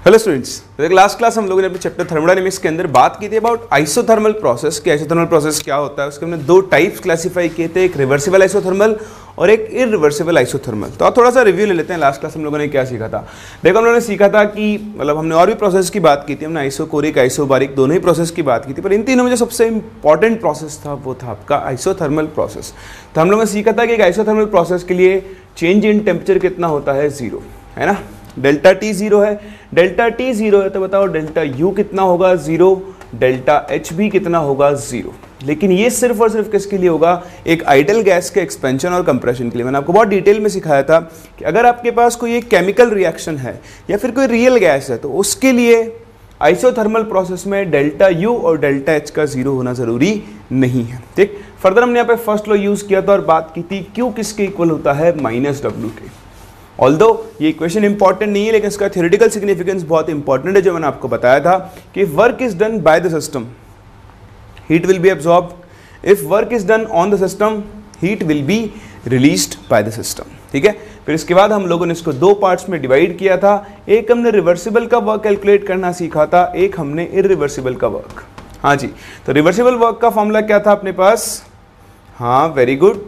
Hello students, last class हम लोगों ने अपने चैप्टर थर्मोडायनेमिक्स के अंदर बात की थी अबाउट आइसोथर्मल प्रोसेस कि आइसोथर्मल प्रोसेस क्या होता है। उसके हमने दो टाइप्स क्लासिफाई किए थे, एक रिवर्सिबल आइसोथर्मल और एक इरिवर्सिबल आइसोथर्मल। तो आप थोड़ा सा रिव्यू ले लेते हैं। लास्ट क्लास हम लोगों ने क्या सीखा था। देखो हम लोगों ने सीखा था कि मतलब हमने और भी प्रोसेस की बात की थी, हमने आइसोकोरिक आइसोबारिक दोनों ही प्रोसेस की बात की थी, पर इन तीनों में जो सबसे इंपॉर्टेंट प्रोसेस था वो था आपका आइसोथर्मल प्रोसेस। तो हम लोगों ने सीखा था कि एक आइसोथर्मल प्रोसेस के लिए चेंज इन टेम्परेचर कितना होता है, जीरो, है ना। डेल्टा टी जीरो है, डेल्टा टी जीरो है तो बताओ डेल्टा यू कितना होगा, जीरो, डेल्टा एच भी कितना होगा, जीरो। लेकिन ये सिर्फ और सिर्फ किसके लिए होगा, एक आइडियल गैस के एक्सपेंशन और कंप्रेशन के लिए। मैंने आपको बहुत डिटेल में सिखाया था कि अगर आपके पास कोई एक केमिकल रिएक्शन है या फिर कोई रियल गैस है तो उसके लिए आइसोथर्मल प्रोसेस में डेल्टा यू और डेल्टा एच का जीरो होना जरूरी नहीं है। ठीक, फर्दर हमने यहाँ पे फर्स्ट लॉ यूज किया था और बात की थी क्यू किसके इक्वल होता है, माइनस डब्ल्यू के। ऑल्दो ये इक्वेशन इंपॉर्टेंट नहीं है लेकिन इसका थ्योरेटिकल सिग्निफिकेंस बहुत इंपॉर्टेंट है, जो मैंने आपको बताया था कि work is done by the system, heat will be absorbed. If work is done on the system, heat will be released by the system. ठीक है, फिर इसके बाद हम लोगों ने इसको दो पार्ट्स में डिवाइड किया था। एक हमने रिवर्सिबल का वर्क कैलकुलेट करना सीखा था, एक हमने इरिवर्सिबल का वर्क। हाँ जी, तो रिवर्सिबल वर्क का फॉर्मूला क्या था अपने पास, हाँ very good,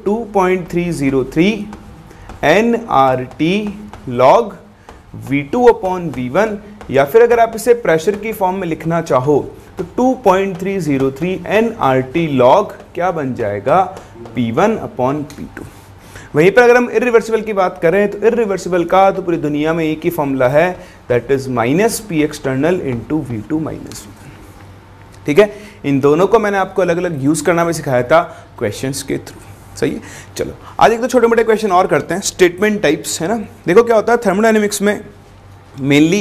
2.303 nRT log V2 upon V1, या फिर अगर आप इसे प्रेशर की फॉर्म में लिखना चाहो तो 2.303 nRT log क्या बन जाएगा, P1 अपॉन P2। वहीं पर अगर हम इरिवर्सिबल की बात करें तो इरिवर्सिबल का तो पूरी दुनिया में एक ही फॉर्मूला है, that is minus P external into V2 minus V1। ठीक है, इन दोनों को मैंने आपको अलग अलग यूज करना भी सिखाया था क्वेश्चंस के थ्रू। सही है, चलो आज एक तो छोटे मोटे क्वेश्चन और करते हैं, स्टेटमेंट टाइप्स, है ना। देखो क्या होता है थर्मोडायनेमिक्स में मेनली,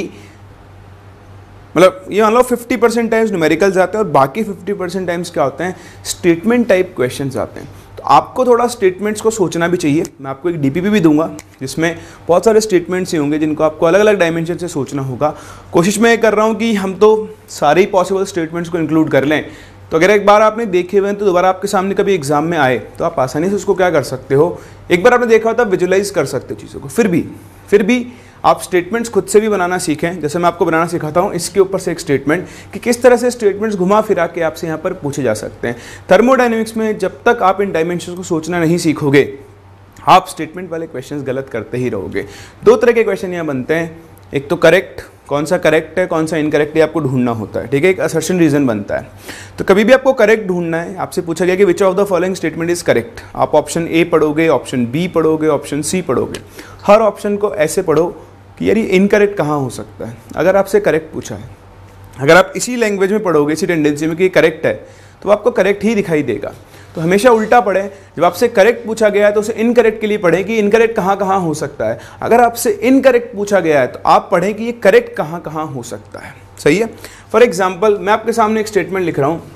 मतलब ये मान लो 50% टाइम्स न्यूमेरिकल्स आते हैं और बाकी 50% टाइम्स क्या होते हैं, स्टेटमेंट टाइप क्वेश्चंस आते हैं। तो आपको थोड़ा स्टेटमेंट्स को सोचना भी चाहिए। मैं आपको एक डीपीपी भी दूंगा जिसमें बहुत सारे स्टेटमेंट्स ही होंगे जिनको आपको अलग अलग डायमेंशन से सोचना होगा। कोशिश मैं कर रहा हूँ कि हम तो सारे ही पॉसिबल स्टेटमेंट्स को इंक्लूड कर लें, तो अगर एक बार आपने देखे हुए हैं तो दोबारा आपके सामने कभी एग्जाम में आए तो आप आसानी से उसको क्या कर सकते हो, एक बार आपने देखा हो तो विजुलाइज कर सकते हो चीज़ों को। फिर भी आप स्टेटमेंट्स खुद से भी बनाना सीखें, जैसे मैं आपको बनाना सिखाता हूँ इसके ऊपर से एक स्टेटमेंट, कि किस तरह से स्टेटमेंट्स घुमा फिरा के आपसे यहाँ पर पूछे जा सकते हैं। थर्मोडायनेमिक्स में जब तक आप इन डायमेंशंस को सोचना नहीं सीखोगे, आप स्टेटमेंट वाले क्वेश्चंस गलत करते ही रहोगे। दो तरह के क्वेश्चन यहाँ बनते हैं, एक तो करेक्ट, कौन सा करेक्ट है कौन सा इनकरेक्ट है आपको ढूंढना होता है। ठीक है, एक असर्शन रीजन बनता है। तो कभी भी आपको करेक्ट ढूंढना है, आपसे पूछा गया कि which of the following statement is correct, आप ऑप्शन ए पढ़ोगे, ऑप्शन बी पढ़ोगे, ऑप्शन सी पढ़ोगे। हर ऑप्शन को ऐसे पढ़ो कि यार ये इनकरेक्ट कहाँ हो सकता है। अगर आपसे करेक्ट पूछा है, अगर आप इसी लैंग्वेज में पढ़ोगे, इसी टेंडेंसी में कि करेक्ट है, तो आपको करेक्ट ही दिखाई देगा। तो हमेशा उल्टा पढ़ें, जब आपसे करेक्ट पूछा गया है तो उसे इनकरेक्ट के लिए पढ़ें कि इनकरेक्ट कहाँ कहाँ हो सकता है। अगर आपसे इनकरेक्ट पूछा गया है तो आप पढ़ें कि ये करेक्ट कहाँ कहाँ हो सकता है। सही है, फॉर एग्जाम्पल मैं आपके सामने एक स्टेटमेंट लिख रहा हूं,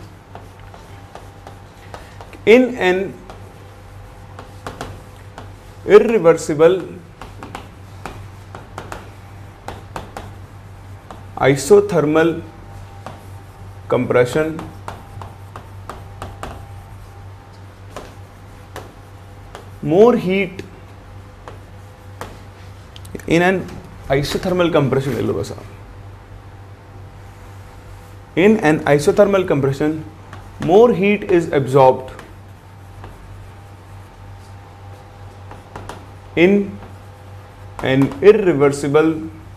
in an irreversible isothermal compression more heat in an isothermal compression, ले लो बस आप, in an isothermal compression more heat is absorbed in an irreversible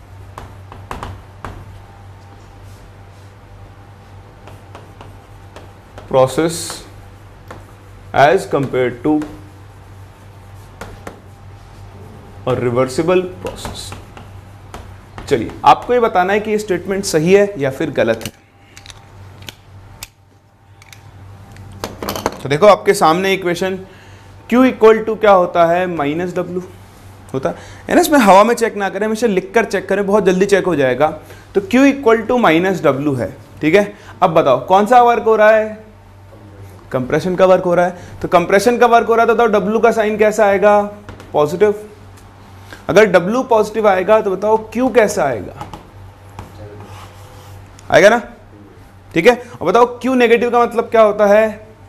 process as compared to और रिवर्सिबल प्रोसेस। चलिए आपको ये बताना है कि ये स्टेटमेंट सही है या फिर गलत है। तो देखो आपके सामने इक्वेशन, Q इक्वल टू क्या होता है, माइनस डब्ल्यू होता है ना। इसमें हवा में चेक ना करें, हमेशा लिखकर चेक करें, बहुत जल्दी चेक हो जाएगा। तो Q equal to minus W है। ठीक है, अब बताओ कौन सा वर्क हो रहा है, कंप्रेशन का वर्क हो रहा है। तो कंप्रेशन का वर्क हो रहा है तो डब्ल्यू का साइन कैसा आएगा, पॉजिटिव। अगर W पॉजिटिव आएगा तो बताओ Q कैसा आएगा, आएगा ना। ठीक है, और बताओ Q नेगेटिव का मतलब क्या होता है,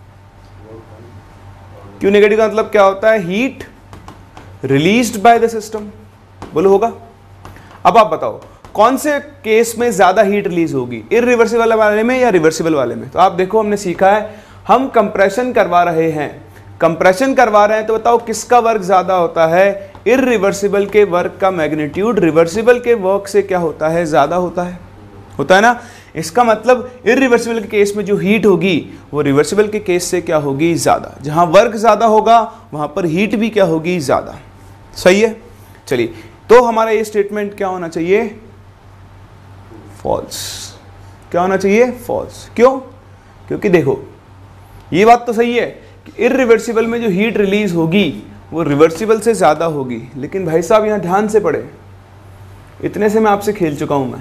Q नेगेटिव का मतलब क्या होता है, heat released by the system, बोलो होगा। अब आप बताओ कौन से केस में ज्यादा हीट रिलीज होगी, इररिवर्सिबल वाले में या रिवर्सिबल वाले में? तो आप देखो हमने सीखा है हम कंप्रेशन करवा रहे हैं, कंप्रेशन करवा रहे हैं तो बताओ किसका वर्क ज्यादा होता है? इररिवर्सिबल के वर्क का मैग्नीट्यूड रिवर्सिबल के वर्क से क्या होता है? ज्यादा होता है ना। इसका मतलब इररिवर्सिबल के केस में जो हीट होगी वो रिवर्सिबल के केस से क्या होगी? ज्यादा। जहां वर्क ज्यादा होगा वहां पर हीट भी क्या होगी? ज्यादा। सही है। चलिए, तो हमारा ये स्टेटमेंट क्या होना चाहिए? फॉल्स। क्या होना चाहिए? फॉल्स। क्यों? क्योंकि देखो ये बात तो सही है कि इररिवर्सिबल में जो हीट रिलीज होगी वो रिवर्सिबल से ज्यादा होगी, लेकिन भाई साहब यहां ध्यान से पढ़े, इतने से मैं आपसे खेल चुका हूं।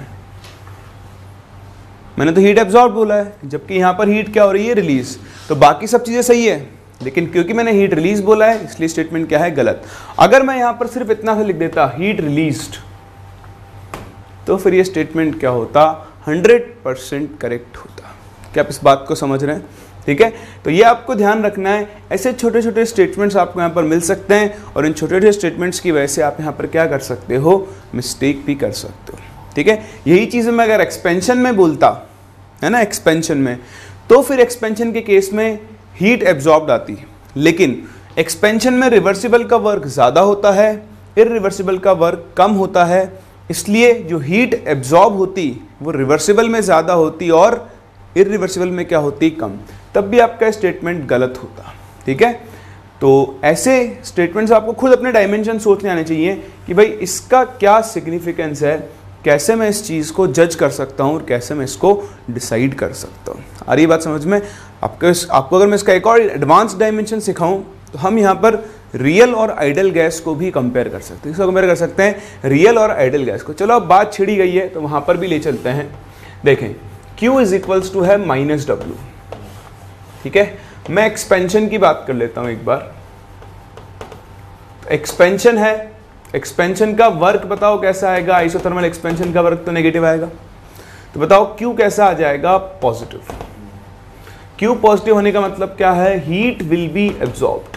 मैंने तो हीट एब्जॉर्ब बोला है, जबकि यहां पर हीट क्या हो रही है? रिलीज। तो बाकी सब चीजें सही है, लेकिन क्योंकि मैंने हीट रिलीज बोला है इसलिए स्टेटमेंट क्या है? गलत। अगर मैं यहां पर सिर्फ इतना सा लिख देता हीट रिलीज्ड, तो फिर ये स्टेटमेंट क्या होता? 100% करेक्ट होता। क्या आप इस बात को समझ रहे हैं? ठीक है, तो ये आपको ध्यान रखना है। ऐसे छोटे छोटे स्टेटमेंट्स आपको यहाँ पर मिल सकते हैं और इन छोटे छोटे स्टेटमेंट्स की वजह से आप यहाँ पर क्या कर सकते हो? मिस्टेक भी कर सकते हो। ठीक है, यही चीज़ मैं अगर एक्सपेंशन में बोलता है ना, एक्सपेंशन में, तो फिर एक्सपेंशन के केस में हीट एब्जॉर्ब्ड आती है, लेकिन एक्सपेंशन में रिवर्सिबल का वर्क ज़्यादा होता है, इररिवर्सिबल का वर्क कम होता है, इसलिए जो हीट एब्जॉर्ब होती वो रिवर्सिबल में ज़्यादा होती और इररिवर्सिबल में क्या होती? कम। तब भी आपका स्टेटमेंट गलत होता। ठीक है, तो ऐसे स्टेटमेंट्स आपको खुद अपने डायमेंशन सोचने आने चाहिए कि भाई इसका क्या सिग्निफिकेंस है, कैसे मैं इस चीज़ को जज कर सकता हूँ और कैसे मैं इसको डिसाइड कर सकता हूँ। आ रही बात समझ में? आपको अगर मैं इसका एक और एडवांस डायमेंशन सिखाऊँ तो हम यहाँ पर रियल और आइडल गैस को भी कंपेयर कर सकते हैं। इसको कंपेयर कर सकते हैं रियल और आइडल गैस को। चलो अब बात छिड़ी गई है तो वहाँ पर भी ले चलते हैं। देखें, Q इज इक्वल्स टू है -W। ठीक है, मैं एक्सपेंशन की बात कर लेता हूँ एक बार। एक्सपेंशन है, एक्सपेंशन का वर्क बताओ कैसा आएगा? आइसोथर्मल एक्सपेंशन का वर्क तो नेगेटिव आएगा, तो बताओ Q कैसा आ जाएगा? पॉजिटिव। Q पॉजिटिव होने का मतलब क्या है? Heat will be absorbed.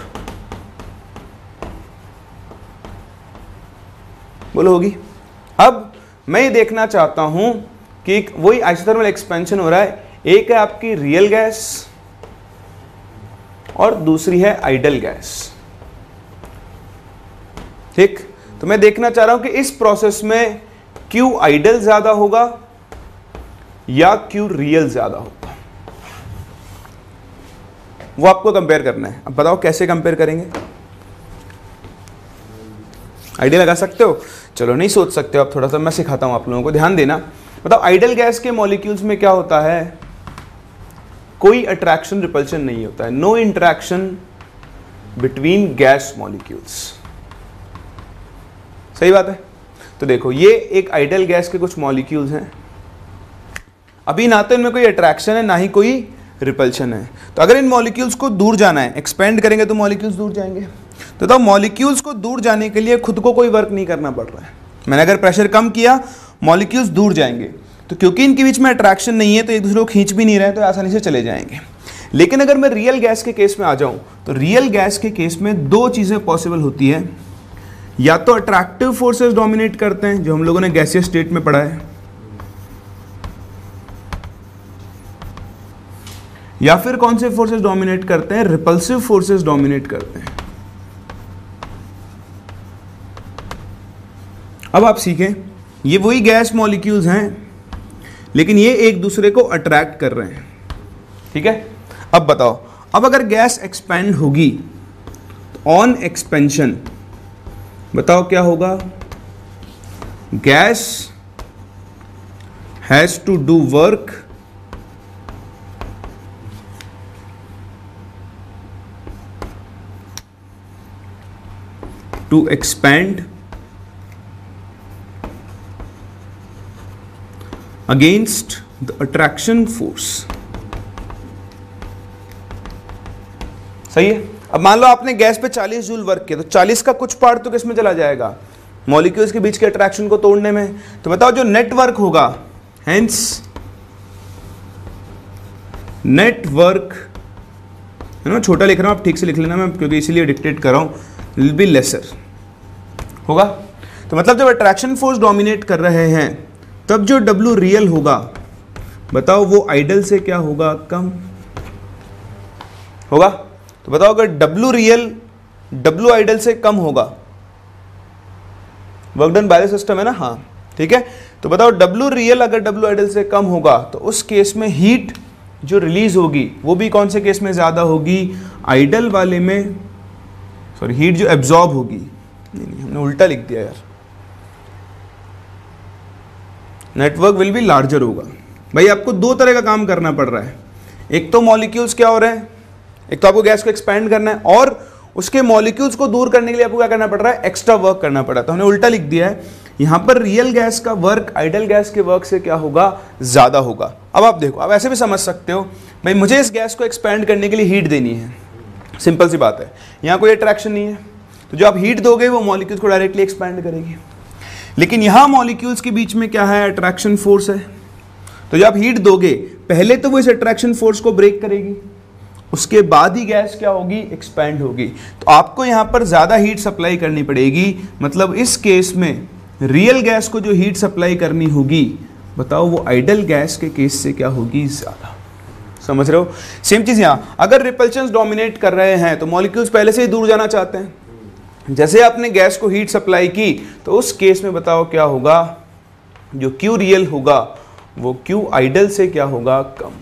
बोलो होगी? अब मैं ये देखना चाहता हूं कि वही आइसोथर्मल एक्सपेंशन हो रहा है, एक है आपकी रियल गैस और दूसरी है आइडल गैस। ठीक, तो मैं देखना चाह रहा हूं कि इस प्रोसेस में Q आइडल ज्यादा होगा या Q रियल ज्यादा होगा, वो आपको कंपेयर करना है। अब बताओ कैसे कंपेयर करेंगे? आइडिया लगा सकते हो? चलो नहीं सोच सकते हो आप, थोड़ा सा मैं सिखाता हूं आप लोगों को, ध्यान देना। बताओ आइडल गैस के मॉलिक्यूल्स में क्या होता है? कोई अट्रैक्शन रिपल्शन नहीं होता है, no interaction between gas molecules. सही बात है। तो देखो ये एक आइडल गैस के कुछ मॉलिक्यूल्स हैं, अभी ना तो इनमें कोई अट्रैक्शन है ना ही कोई रिपल्शन है। तो अगर इन मॉलिक्यूल्स को दूर जाना है, एक्सपेंड करेंगे तो मॉलिक्यूल्स दूर जाएंगे। तो मॉलिक्यूल्स को दूर जाने के लिए खुद को कोई वर्क नहीं करना पड़ रहा है। मैंने अगर प्रेशर कम किया मॉलिक्यूल्स दूर जाएंगे, तो क्योंकि इनके बीच में अट्रैक्शन नहीं है तो एक दूसरे को खींच भी नहीं रहे, तो आसानी से चले जाएंगे। लेकिन अगर मैं रियल गैस के केस में आ जाऊं तो रियल गैस के केस में दो चीज़ें पॉसिबल होती है, या तो अट्रैक्टिव फोर्सेस डोमिनेट करते हैं जो हम लोगों ने गैसियस स्टेट में पढ़ा है, या फिर कौन से फोर्सेस डोमिनेट करते हैं? रिपल्सिव फोर्सेस डोमिनेट करते हैं। अब आप सीखें, ये वही गैस मॉलिक्यूल्स हैं लेकिन ये एक दूसरे को अट्रैक्ट कर रहे हैं। ठीक है, अब बताओ, अब अगर गैस एक्सपेंड होगी तो ऑन एक्सपेंशन बताओ क्या होगा? Gas has to do work to expand against the attraction force। सही है। अब मान लो आपने गैस पे 40 जूल वर्क किया, तो 40 का कुछ पार्ट तो किसमें चला जाएगा? मॉलिक्यूल्स के बीच के अट्रैक्शन को तोड़ने में। तो बताओ जो नेटवर्क होगा, हेंस नेटवर्क, है ना, छोटा लिख रहा हूं, आप ठीक से लिख लेना, मैं क्योंकि इसीलिए डिक्टेट कर रहा हूं, विल बी लेसर होगा। तो मतलब जब अट्रैक्शन फोर्स डोमिनेट कर रहे हैं तब जो W रियल होगा बताओ वो आइडल से क्या होगा, कम होगा। तो बताओ अगर W रियल W आइडल से कम होगा, work done by the system है ना, हाँ ठीक है। तो बताओ W रियल अगर W आइडल से कम होगा तो उस केस में हीट जो रिलीज होगी वो भी कौन से केस में ज्यादा होगी, आइडल वाले में, सॉरी हीट जो एब्जॉर्ब होगी, नहीं हमने उल्टा लिख दिया यार, नेटवर्क विल बी लार्जर होगा। भाई आपको दो तरह का काम करना पड़ रहा है, एक तो मॉलिक्यूल्स क्या हो रहे हैं, एक तो आपको गैस को एक्सपैंड करना है और उसके मॉलिक्यूल्स को दूर करने के लिए आपको क्या करना पड़ रहा है, एक्स्ट्रा वर्क करना पड़ा। तो हमने उल्टा लिख दिया है, यहां पर रियल गैस का वर्क आइडल गैस के वर्क से क्या होगा, ज्यादा होगा। अब आप देखो, आप ऐसे भी समझ सकते हो, भाई मुझे इस गैस को एक्सपैंड करने के लिए हीट देनी है, सिंपल सी बात है, यहां कोई अट्रैक्शन नहीं है, तो जो आप हीट दोगे वो मॉलिक्यूल्स को डायरेक्टली एक्सपैंड करेगी। लेकिन यहां मॉलिक्यूल्स के बीच में क्या है, अट्रैक्शन फोर्स है, तो जब आप हीट दोगे पहले तो वो इस अट्रैक्शन फोर्स को ब्रेक करेगी, उसके बाद ही गैस क्या होगी, एक्सपैंड होगी। तो आपको यहां पर ज्यादा हीट सप्लाई करनी पड़ेगी, मतलब इस केस में रियल गैस को जो हीट सप्लाई करनी होगी बताओ वो आइडल गैस के केस से क्या होगी, ज्यादा। समझ रहे हो, सेम चीज यहां, अगर रिपल्शंस डोमिनेट कर रहे हैं तो मॉलिक्यूल्स पहले से ही दूर जाना चाहते हैं, जैसे आपने गैस को हीट सप्लाई की तो उस केस में बताओ क्या होगा, जो क्यू रियल होगा वो क्यू आइडल से क्या होगा, कम होगा।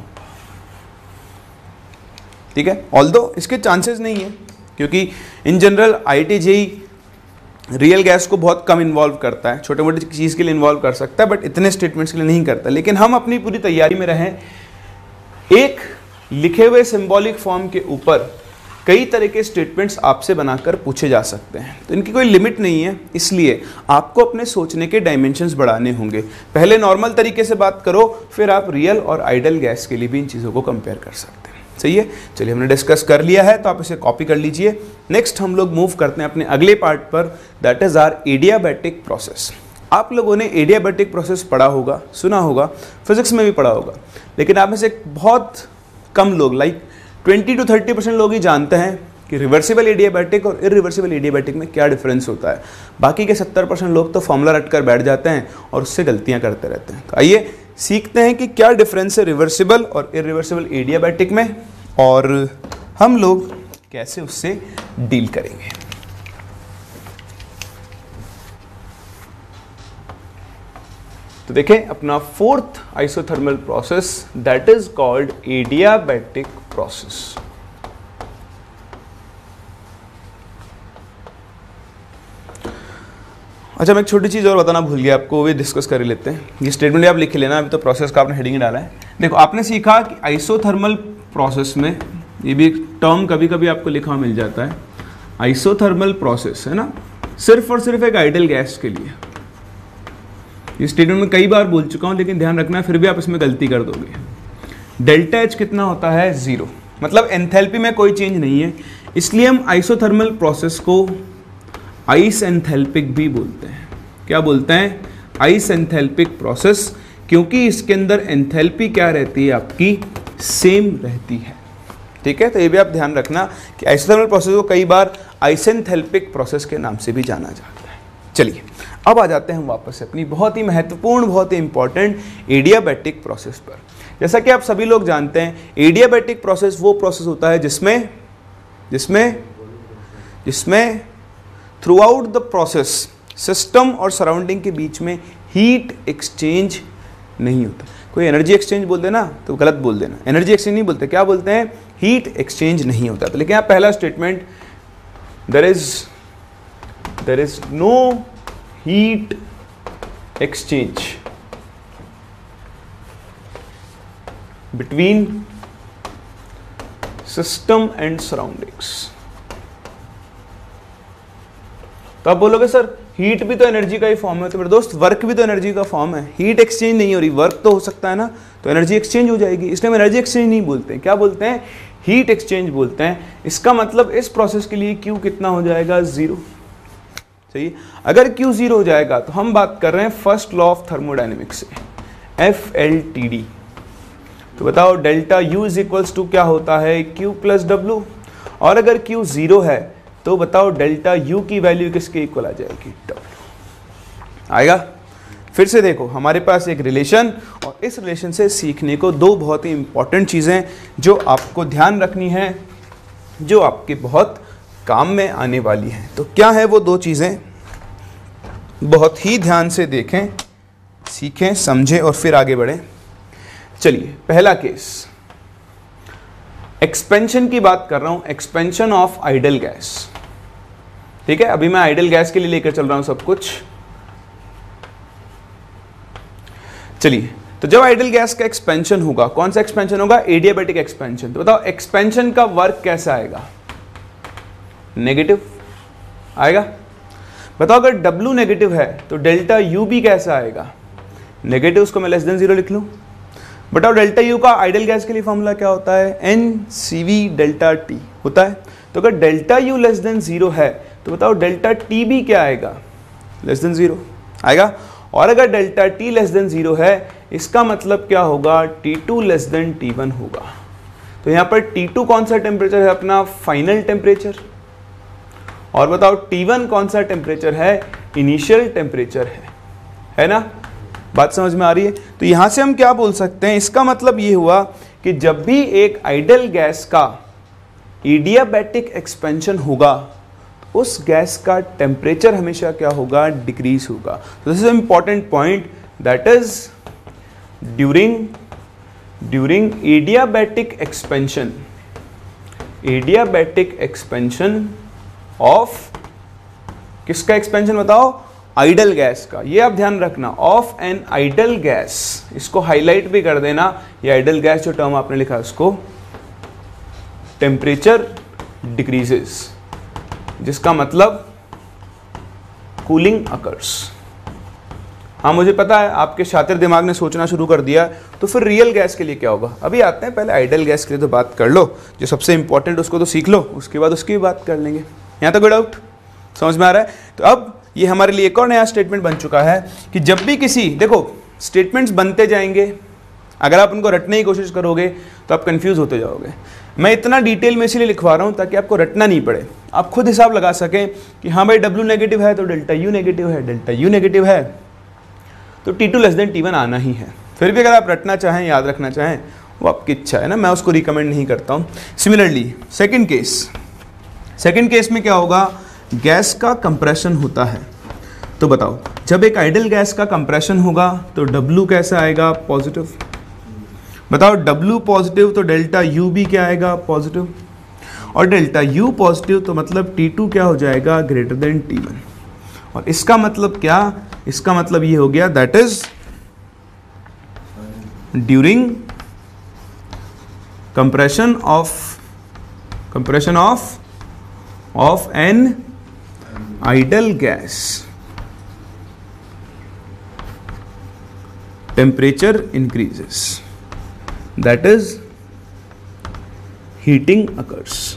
ठीक है, ऑल्दो इसके चांसेस नहीं है क्योंकि in general IIT-JEE real gas को बहुत कम इन्वॉल्व करता है, छोटे मोटे चीज़ के लिए इन्वॉल्व कर सकता है बट इतने स्टेटमेंट्स के लिए नहीं करता। लेकिन हम अपनी पूरी तैयारी में रहें, एक लिखे हुए सिंबॉलिक फॉर्म के ऊपर कई तरह के स्टेटमेंट्स आपसे बनाकर पूछे जा सकते हैं, तो इनकी कोई लिमिट नहीं है, इसलिए आपको अपने सोचने के डायमेंशंस बढ़ाने होंगे। पहले नॉर्मल तरीके से बात करो, फिर आप रियल और आइडल गैस के लिए भी इन चीज़ों को कंपेयर कर सकते हैं। सही है, चलिए हमने डिस्कस कर लिया है तो आप इसे कॉपी कर लीजिए। नेक्स्ट हम लोग मूव करते हैं अपने अगले पार्ट पर, that is our adiabatic process. आप लोगों ने एडियाबैटिक प्रोसेस पढ़ा होगा, सुना होगा, फिजिक्स में भी पढ़ा होगा, लेकिन आप में से बहुत कम लोग, लाइक 20 to 30% लोग ही जानते हैं कि रिवर्सिबल एडियाबैटिक और इरिवर्सिबल एडियाबैटिक में क्या डिफरेंस होता है। बाकी के 70% लोग तो फॉर्मूला रट कर बैठ जाते हैं और उससे गलतियां करते रहते हैं। तो आइए सीखते हैं कि क्या डिफरेंस है रिवर्सिबल और इरिवर्सिबल एडियाबैटिक में और हम लोग कैसे उससे डील करेंगे। तो देखें अपना fourth isothermal process, that is called adiabatic process. अच्छा, मैं एक छोटी चीज़ और बताना भूल गया आपको, वो भी डिस्कस कर लेते हैं। ये स्टेटमेंट आप लिख लेना, अभी तो प्रोसेस का आपने हेडिंग डाला है। देखो आपने सीखा कि आइसोथर्मल प्रोसेस में, ये भी एक टर्म कभी कभी आपको लिखा मिल जाता है, आइसोथर्मल प्रोसेस है ना, सिर्फ और सिर्फ एक आइडल गैस के लिए। ये स्टेटमेंट में कई बार बोल चुका हूँ, लेकिन ध्यान रखना फिर भी आप इसमें गलती कर दोगे। डेल्टा एच कितना होता है, 0, मतलब एंथैल्पी में कोई चेंज नहीं है, इसलिए हम आइसोथर्मल प्रोसेस को आइस एंथैल्पिक भी बोलते हैं। क्या बोलते हैं, आइस एंथैल्पिक प्रोसेस, क्योंकि इसके अंदर एंथैल्पी क्या रहती है, आपकी सेम रहती है। ठीक है, तो ये भी आप ध्यान रखना कि आइसोथर्मल प्रोसेस को कई बार आइसेंथैल्पिक प्रोसेस के नाम से भी जाना जाता है। चलिए अब आ जाते हैं हम वापस से अपनी बहुत ही महत्वपूर्ण, बहुत ही इंपॉर्टेंट एडियाबैटिक प्रोसेस पर। जैसा कि आप सभी लोग जानते हैं, एडियाबैटिक प्रोसेस वो प्रोसेस होता है जिसमें throughout the process system और सराउंडिंग के बीच में हीट एक्सचेंज नहीं होता। कोई एनर्जी एक्सचेंज बोल देना तो गलत बोल देना, एनर्जी एक्सचेंज नहीं बोलते, क्या बोलते हैं, हीट एक्सचेंज नहीं होता। तो लेकिन यहाँ पहला statement, there is no heat exchange between system and surroundings. तो आप बोलोगे सर हीट भी तो एनर्जी का ही फॉर्म है, तो मेरे दोस्त वर्क भी तो एनर्जी का फॉर्म है, हीट एक्सचेंज नहीं हो रही, वर्क तो हो सकता है ना, तो एनर्जी एक्सचेंज हो जाएगी। इसलिए हम एनर्जी एक्सचेंज नहीं बोलते हैं, क्या बोलते हैं, हीट एक्सचेंज बोलते हैं। इसका मतलब इस प्रोसेस के लिए Q कितना हो जाएगा, 0। सही, अगर Q 0 हो जाएगा तो हम बात कर रहे हैं फर्स्ट लॉ ऑफ थर्मोडायनेमिक्स से, FLTD। तो बताओ delta U is equals to क्या होता है, Q प्लस W, और अगर Q 0 है तो बताओ डेल्टा U की वैल्यू किसके इक्वल आ जाएगी, W आएगा। फिर से देखो हमारे पास एक रिलेशन, और इस रिलेशन से सीखने को दो बहुत ही इंपॉर्टेंट चीज़ें जो आपको ध्यान रखनी है, जो आपके बहुत काम में आने वाली हैं। तो क्या है वो दो चीज़ें, बहुत ही ध्यान से देखें, सीखें, समझें और फिर आगे बढ़ें। चलिए पहला केस, एक्सपेंशन की बात कर रहा हूं, एक्सपेंशन ऑफ आइडल गैस। ठीक है, अभी मैं आइडल गैस के लिए लेकर चल रहा हूं सब कुछ। चलिए, तो जब आइडल गैस का एक्सपेंशन होगा, कौन सा एक्सपेंशन होगा? Adiabatic expansion. तो बताओ एक्सपेंशन का वर्क कैसा आएगा? नेगेटिव आएगा। बताओ अगर W नेगेटिव है तो डेल्टा U भी कैसा आएगा? नेगेटिव। उसको मैं लेस देन 0 लिख लूं। बताओ डेल्टा U का आइडल गैस के लिए फॉर्मूला क्या होता है? NCV डेल्टा T होता है। तो अगर डेल्टा U लेस देन 0 है तो बताओ डेल्टा T भी क्या आएगा? लेस देन 0 आएगा। और अगर डेल्टा T लेस देन 0 है, इसका मतलब क्या होगा? T2 लेस देन T1 होगा। तो यहाँ पर T2 कौन सा टेम्परेचर है? अपना फाइनल टेम्परेचर। और बताओ T1 कौन सा टेम्परेचर है? इनिशियल टेम्परेचर है ना? बात समझ में आ रही है? तो यहां से हम क्या बोल सकते हैं? इसका मतलब ये हुआ कि जब भी एक आइडल गैस का एडियाबैटिक एक्सपेंशन होगा, उस गैस का टेम्परेचर हमेशा क्या होगा? डिक्रीज होगा। तो this is important point, that is during adiabatic expansion of, किसका एक्सपेंशन बताओ? आइडल गैस का। ये आप ध्यान रखना, ऑफ एन आइडल गैस, इसको हाईलाइट भी कर देना। ये आइडल गैस जो टर्म आपने लिखा उसको टेम्परेचर डिक्रीजेस, जिसका मतलब कूलिंग अकर्स। हाँ मुझे पता है आपके शातिर दिमाग ने सोचना शुरू कर दिया, तो फिर रियल गैस के लिए क्या होगा? अभी आते हैं, पहले आइडल गैस के लिए तो बात कर लो, जो सबसे इंपॉर्टेंट उसको तो सीख लो, उसके बाद उसकी भी बात कर लेंगे। यहाँ तक कोई डाउट समझ में आ रहा है? तो अब ये हमारे लिए एक और नया स्टेटमेंट बन चुका है कि जब भी किसी, देखो स्टेटमेंट्स बनते जाएंगे, अगर आप उनको रटने की कोशिश करोगे तो आप कंफ्यूज होते जाओगे। मैं इतना डिटेल में इसलिए लिखवा रहा हूँ ताकि आपको रटना नहीं पड़े, आप खुद हिसाब लगा सकें कि हाँ भाई W नेगेटिव है तो डेल्टा U नेगेटिव है, डेल्टा U नेगेटिव है तो T2 लेस देन T1 आना ही है। फिर भी अगर आप रटना चाहें, याद रखना चाहें, वो आपकी इच्छा है ना, मैं उसको रिकमेंड नहीं करता हूँ। सिमिलरली सेकेंड केस में क्या होगा? गैस का कंप्रेशन होता है। तो बताओ जब एक आइडल गैस का कंप्रेशन होगा तो W कैसा आएगा? पॉजिटिव। बताओ W पॉजिटिव तो डेल्टा U भी क्या आएगा? पॉजिटिव। और डेल्टा U पॉजिटिव तो मतलब T2 क्या हो जाएगा? Greater than T1। और इसका मतलब क्या? इसका मतलब ये हो गया, that is during compression of an ideal gas, temperature increases, that is heating occurs.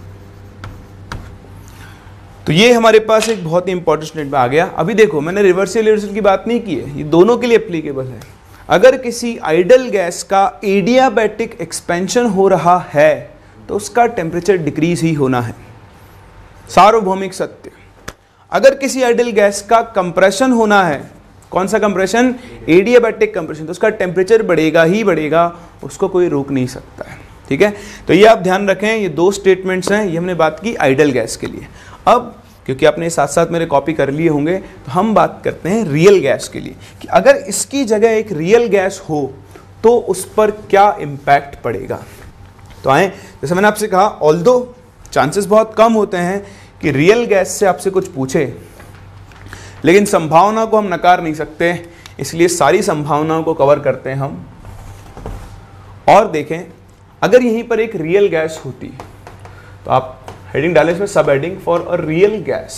तो ये हमारे पास एक बहुत ही इंपॉर्टेंट स्टेटमेंट आ गया। अभी देखो मैंने रिवर्सल की बात नहीं की है, ये दोनों के लिए एप्लीकेबल है। अगर किसी आइडल गैस का एडियाबैटिक एक्सपेंशन हो रहा है तो उसका टेम्परेचर डिक्रीज ही होना है, सार्वभौमिक सत्य। अगर किसी आइडल गैस का कंप्रेशन होना है, कौन सा कंप्रेशन? एडियाबैटिक कंप्रेशन, तो उसका टेम्परेचर बढ़ेगा ही बढ़ेगा, उसको कोई रोक नहीं सकता है। ठीक है, तो ये आप ध्यान रखें, ये दो स्टेटमेंट्स हैं, ये हमने बात की आइडल गैस के लिए। अब क्योंकि आपने साथ साथ मेरे कॉपी कर लिए होंगे, तो हम बात करते हैं रियल गैस के लिए, कि अगर इसकी जगह एक रियल गैस हो तो उस पर क्या इम्पैक्ट पड़ेगा। तो आए, जैसे मैंने आपसे कहा, ऑल्दो चांसेस बहुत कम होते हैं कि रियल गैस से आपसे कुछ पूछे, लेकिन संभावना को हम नकार नहीं सकते, इसलिए सारी संभावनाओं को कवर करते हैं हम। और देखें, अगर यहीं पर एक रियल गैस होती तो आप हेडिंग डालें इसमें, subheading for a real gas.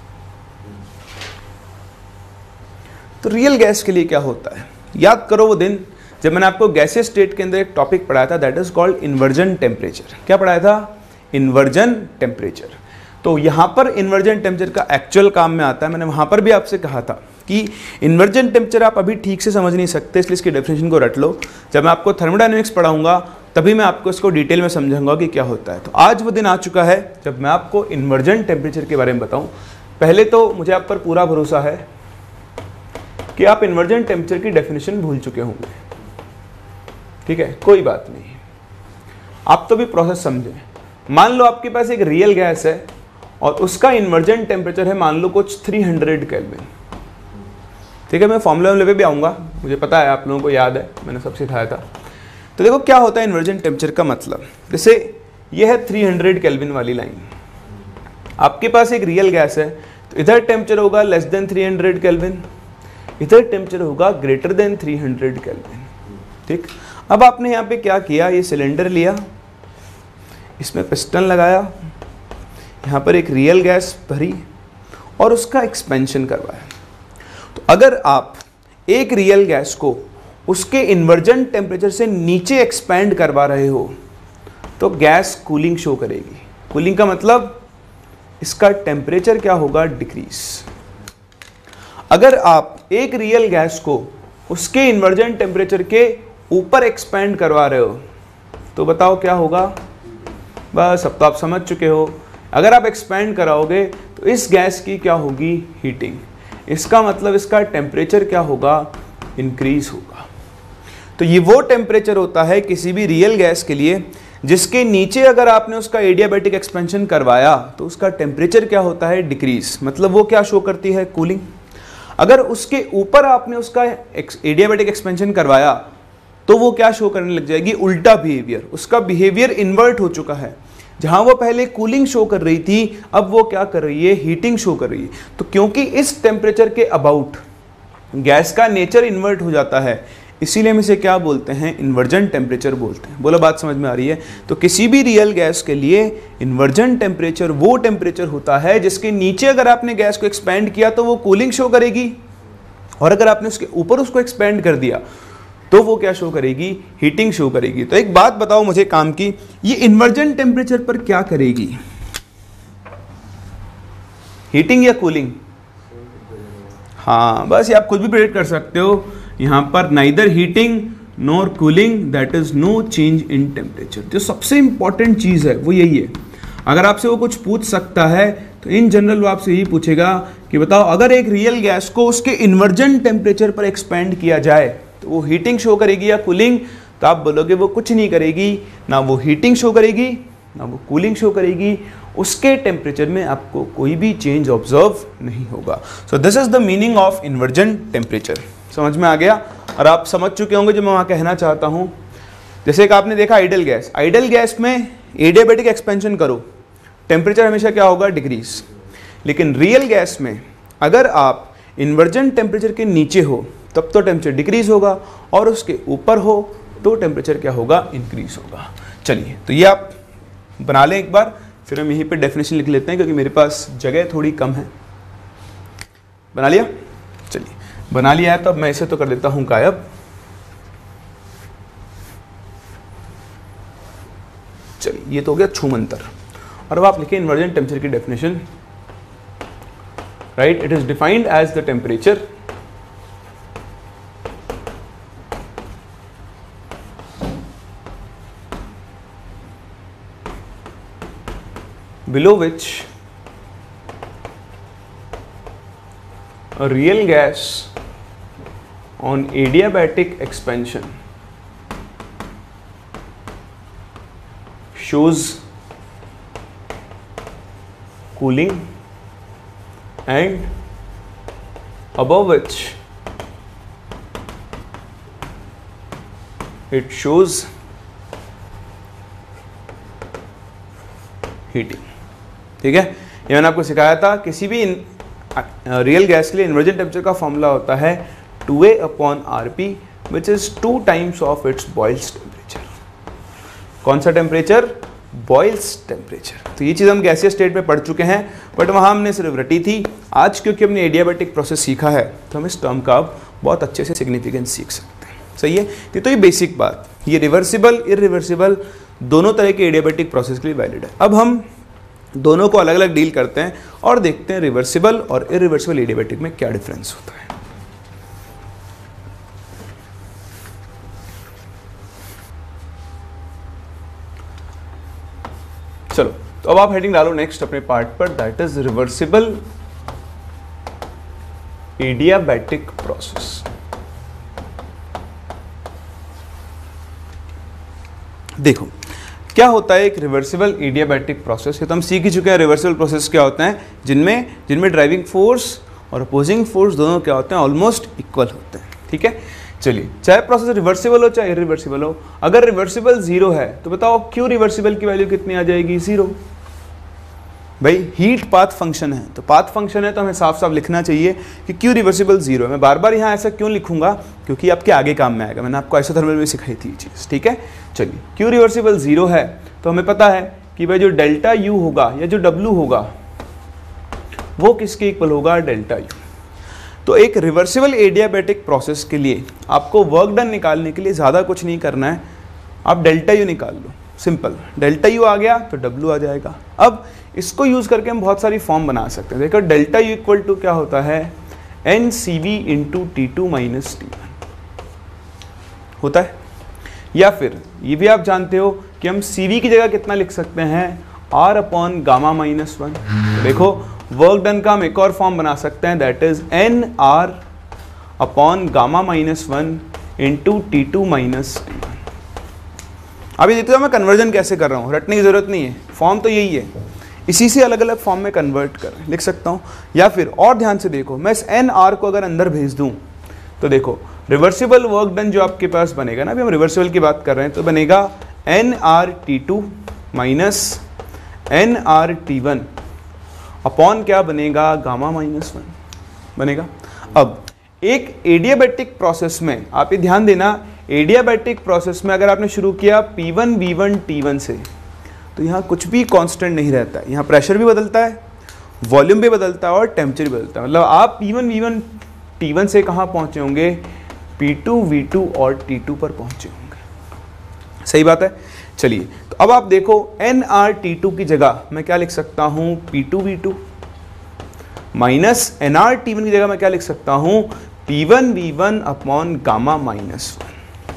तो रियल गैस के लिए क्या होता है? याद करो वो दिन जब मैंने आपको गैसेस स्टेट के अंदर एक टॉपिक पढ़ाया था, that is called inversion temperature. क्या पढ़ाया था? Inversion temperature. तो यहां पर इन्वर्जन टेम्परेचर का एक्चुअल काम में आता है। मैंने वहां पर भी आपसे कहा था कि इन्वर्जन टेम्परेचर आप अभी ठीक से समझ नहीं सकते, इसलिए इसकी डेफिनेशन को रट लो। जब मैं आपको थर्मोडायनेमिक्स पढ़ाऊंगा तभी मैं आपको इसको डिटेल में समझाऊंगा कि क्या होता है। तो आज वो दिन आ चुका है जब मैं आपको इन्वर्जन टेम्परेचर के बारे में बताऊं। पहले तो मुझे आप पर पूरा भरोसा है कि आप इन्वर्जेंट टेम्परेचर की डेफिनेशन भूल चुके होंगे, ठीक है, कोई बात नहीं, आप तो भी प्रोसेस समझें। मान लो आपके पास एक रियल गैस है और उसका इन्वर्जेंट टेम्परेचर है मान लो कुछ 300 केल्विन, ठीक है। मैं फॉर्मूला लेवल पे भी आऊँगा, मुझे पता है आप लोगों को याद है, मैंने सब सिखाया था। तो देखो क्या होता है इन्वर्जेंट टेम्परेचर का मतलब, जैसे ये है 300 केल्विन वाली लाइन, आपके पास एक रियल गैस है तो इधर टेम्परेचर होगा लेस देन 300 केल्विन, इधर टेम्परेचर होगा ग्रेटर देन 300 केल्विन, ठीक। अब आपने यहाँ पे क्या किया, ये सिलेंडर लिया, इसमें पिस्टन लगाया, यहाँ पर एक रियल गैस भरी और उसका एक्सपेंशन करवाया। तो अगर आप एक रियल गैस को उसके इन्वर्जेंट टेम्परेचर से नीचे एक्सपेंड करवा रहे हो तो गैस कूलिंग शो करेगी। कूलिंग का मतलब इसका टेम्परेचर क्या होगा, डिक्रीज। अगर आप एक रियल गैस को उसके इन्वर्जेंट टेम्परेचर के ऊपर एक्सपेंड करवा रहे हो तो बताओ क्या होगा, बस अब तो आप समझ चुके हो। अगर आप एक्सपेंड कराओगे तो इस गैस की क्या होगी, हीटिंग, इसका मतलब इसका टेम्परेचर क्या होगा, इंक्रीज होगा। तो ये वो टेम्परेचर होता है किसी भी रियल गैस के लिए जिसके नीचे अगर आपने उसका एडियाबैटिक एक्सपेंशन करवाया तो उसका टेम्परेचर क्या होता है, डिक्रीज, मतलब वो क्या शो करती है, कूलिंग। अगर उसके ऊपर आपने उसका एडियाबैटिक एक्सपेंशन करवाया तो वो क्या शो करने लग जाएगी, उल्टा बिहेवियर, उसका बिहेवियर इन्वर्ट हो चुका है। जहां वो पहले कूलिंग शो कर रही थी अब वो क्या कर रही है, हीटिंग शो कर रही है। तो क्योंकि इस टेम्परेचर के अबाउट गैस का नेचर इन्वर्ट हो जाता है, इसीलिए हम इसे क्या बोलते हैं, इन्वर्जेंट टेम्परेचर बोलते हैं। बोलो बात समझ में आ रही है। तो किसी भी रियल गैस के लिए इन्वर्जेंट टेम्परेचर वो टेम्परेचर होता है जिसके नीचे अगर आपने गैस को एक्सपेंड किया तो वो कूलिंग शो करेगी, और अगर आपने उसके ऊपर उसको एक्सपेंड कर दिया तो वो क्या शो करेगी, हीटिंग शो करेगी। तो एक बात बताओ मुझे काम की, ये इन्वर्जेंट टेम्परेचर पर क्या करेगी, हीटिंग या कूलिंग? हाँ बस ये आप खुद भी प्रेडिक्ट कर सकते हो, यहाँ पर neither heating nor cooling, that is no change in temperature. जो सबसे इंपॉर्टेंट चीज़ है वो यही है। अगर आपसे वो कुछ पूछ सकता है तो इन जनरल वो आपसे यही पूछेगा कि बताओ अगर एक रियल गैस को उसके इन्वर्जेंट टेम्परेचर पर एक्सपेंड किया जाए तो वो हीटिंग शो करेगी या कूलिंग? तो आप बोलोगे वो कुछ नहीं करेगी, ना वो हीटिंग शो करेगी ना वो कूलिंग शो करेगी, उसके टेम्परेचर में आपको कोई भी चेंज ऑब्जर्व नहीं होगा। So this is the meaning of inversion temperature. समझ में आ गया? और आप समझ चुके होंगे जो मैं वहाँ कहना चाहता हूँ। जैसे कि आपने देखा आइडल गैस, आइडल गैस में एडियाबैटिक एक्सपेंशन करो टेम्परेचर हमेशा क्या होगा, डिक्रीज। लेकिन रियल गैस में अगर आप इन्वर्जेंट टेम्परेचर के नीचे हो तब तो टेम्परेचर डिक्रीज होगा, और उसके ऊपर हो तो टेम्परेचर क्या होगा, इंक्रीज होगा। चलिए तो ये आप बना लें एक बार, फिर हम यहीं पे डेफिनेशन लिख लेते हैं क्योंकि मेरे पास जगह थोड़ी कम है। बना लिया? चलिए बना लिया है तो अब मैं इसे तो कर देता हूं गायब। चलिए ये तो हो गया छूमंतर। और अब आप लिखें इन्वर्जेंट टेम्परेचर की definition. Right, it is defined as the temperature below which a real gas on adiabatic expansion shows cooling and above which it shows heating। ठीक है, ये मैंने आपको सिखाया था। किसी भी रियल गैस के लिए इन्वर्जेंट टेम्परेचर का फॉर्मूला होता है 2A/RP which is 2 times of its Boyle's temperature. कौन सा टेम्परेचर? Boils temperature. तो ये चीज़ हम गैसीय स्टेट में पढ़ चुके हैं, बट वहाँ हमने सिर्फ रटी थी। आज क्योंकि हमने एडियाबैटिक प्रोसेस सीखा है तो हम इस टर्म का बहुत अच्छे से सिग्निफिकेंस सीख सकते हैं। सही है, तो ये बेसिक बात, ये रिवर्सिबल इरिवर्सिबल दोनों तरह के एडियाबैटिक प्रोसेस के लिए वैलिड है। अब हम दोनों को अलग अलग डील करते हैं और देखते हैं रिवर्सिबल और इरिवर्सिबल एडियाबैटिक में क्या डिफरेंस होता है। चलो तो अब आप हेडिंग डालो नेक्स्ट अपने पार्ट पर, that is reversible adiabatic process. देखो क्या होता है एक रिवर्सिबल एडियाबैटिक प्रोसेस, ये तो हम सीख ही चुके हैं। रिवर्सिबल प्रोसेस क्या होते हैं, जिनमें ड्राइविंग फोर्स और अपोजिंग फोर्स दोनों क्या होते हैं, ऑलमोस्ट इक्वल होते हैं। ठीक है, चलिए, चाहे प्रोसेस रिवर्सिबल हो चाहे इरिवर्सिबल हो, अगर रिवर्सिबल 0 है तो बताओ क्यों रिवर्सिबल की वैल्यू कितनी आ जाएगी, 0। भाई हीट पाथ फंक्शन है, तो पाथ फंक्शन है तो हमें साफ साफ लिखना चाहिए कि क्यों रिवर्सिबल 0 है। मैं बार बार यहाँ ऐसा क्यों लिखूंगा, क्योंकि आपके आगे काम में आएगा। मैंने आपको आइसोथर्मल में सिखाई थी ये चीज़। ठीक है, चलिए, क्यों रिवर्सिबल 0 है, तो हमें पता है कि भाई जो डेल्टा यू होगा या जो डब्ल्यू होगा वो किसके इक्वल होगा, डेल्टा यू। तो एक रिवर्सिबल एडियाबैटिक प्रोसेस के लिए आपको वर्क डन निकालने के लिए ज़्यादा कुछ नहीं करना है, आप डेल्टा यू निकाल लो, सिंपल। डेल्टा यू आ गया तो डब्ल्यू आ जाएगा। अब इसको यूज़ करके हम बहुत सारी फॉर्म बना सकते हैं। देखो डेल्टा यू इक्वल टू क्या होता है, N C V into T two minus T one होता है। या फिर ये भी आप जानते हो कि हम सी वी की जगह कितना लिख सकते हैं, R upon gamma minus one. देखो वर्क डन का हम एक और फॉर्म बना सकते हैं, that is n R upon gamma minus one into T two minus T one. अभी देखते हो मैं कन्वर्जन कैसे कर रहा हूँ, रटने की जरूरत नहीं है, फॉर्म तो यही है, इसी से अलग अलग फॉर्म में कन्वर्ट कर लिख सकता हूँ। या फिर और ध्यान से देखो, मैं इस एन आर को अगर अंदर भेज दूँ तो देखो रिवर्सिबल वर्क डन जो आपके पास बनेगा ना, अभी हम रिवर्सिबल की बात कर रहे हैं, तो बनेगा n R T two minus n R T one upon क्या बनेगा, गामा माइनस वन बनेगा। अब एक एडियाबैटिक प्रोसेस में आप ये ध्यान देना, एडियाबैटिक प्रोसेस में अगर आपने शुरू किया P1 V1 T1 से, तो यहाँ कुछ भी कांस्टेंट नहीं रहता है। यहाँ प्रेशर भी बदलता है, वॉल्यूम भी बदलता है और टेम्परेचर भी बदलता है। मतलब आप P1 V1 T1 से कहाँ पहुँचे होंगे, P2 V2 और T2 पर पहुँचे होंगे। सही बात है। चलिए, तो अब आप देखो NR_T2 की जगह मैं क्या लिख सकता हूँ, P2 V2 माइनस NR_T1 की जगह मैं क्या लिख सकता हूँ, P1 V1 upon gamma minus one.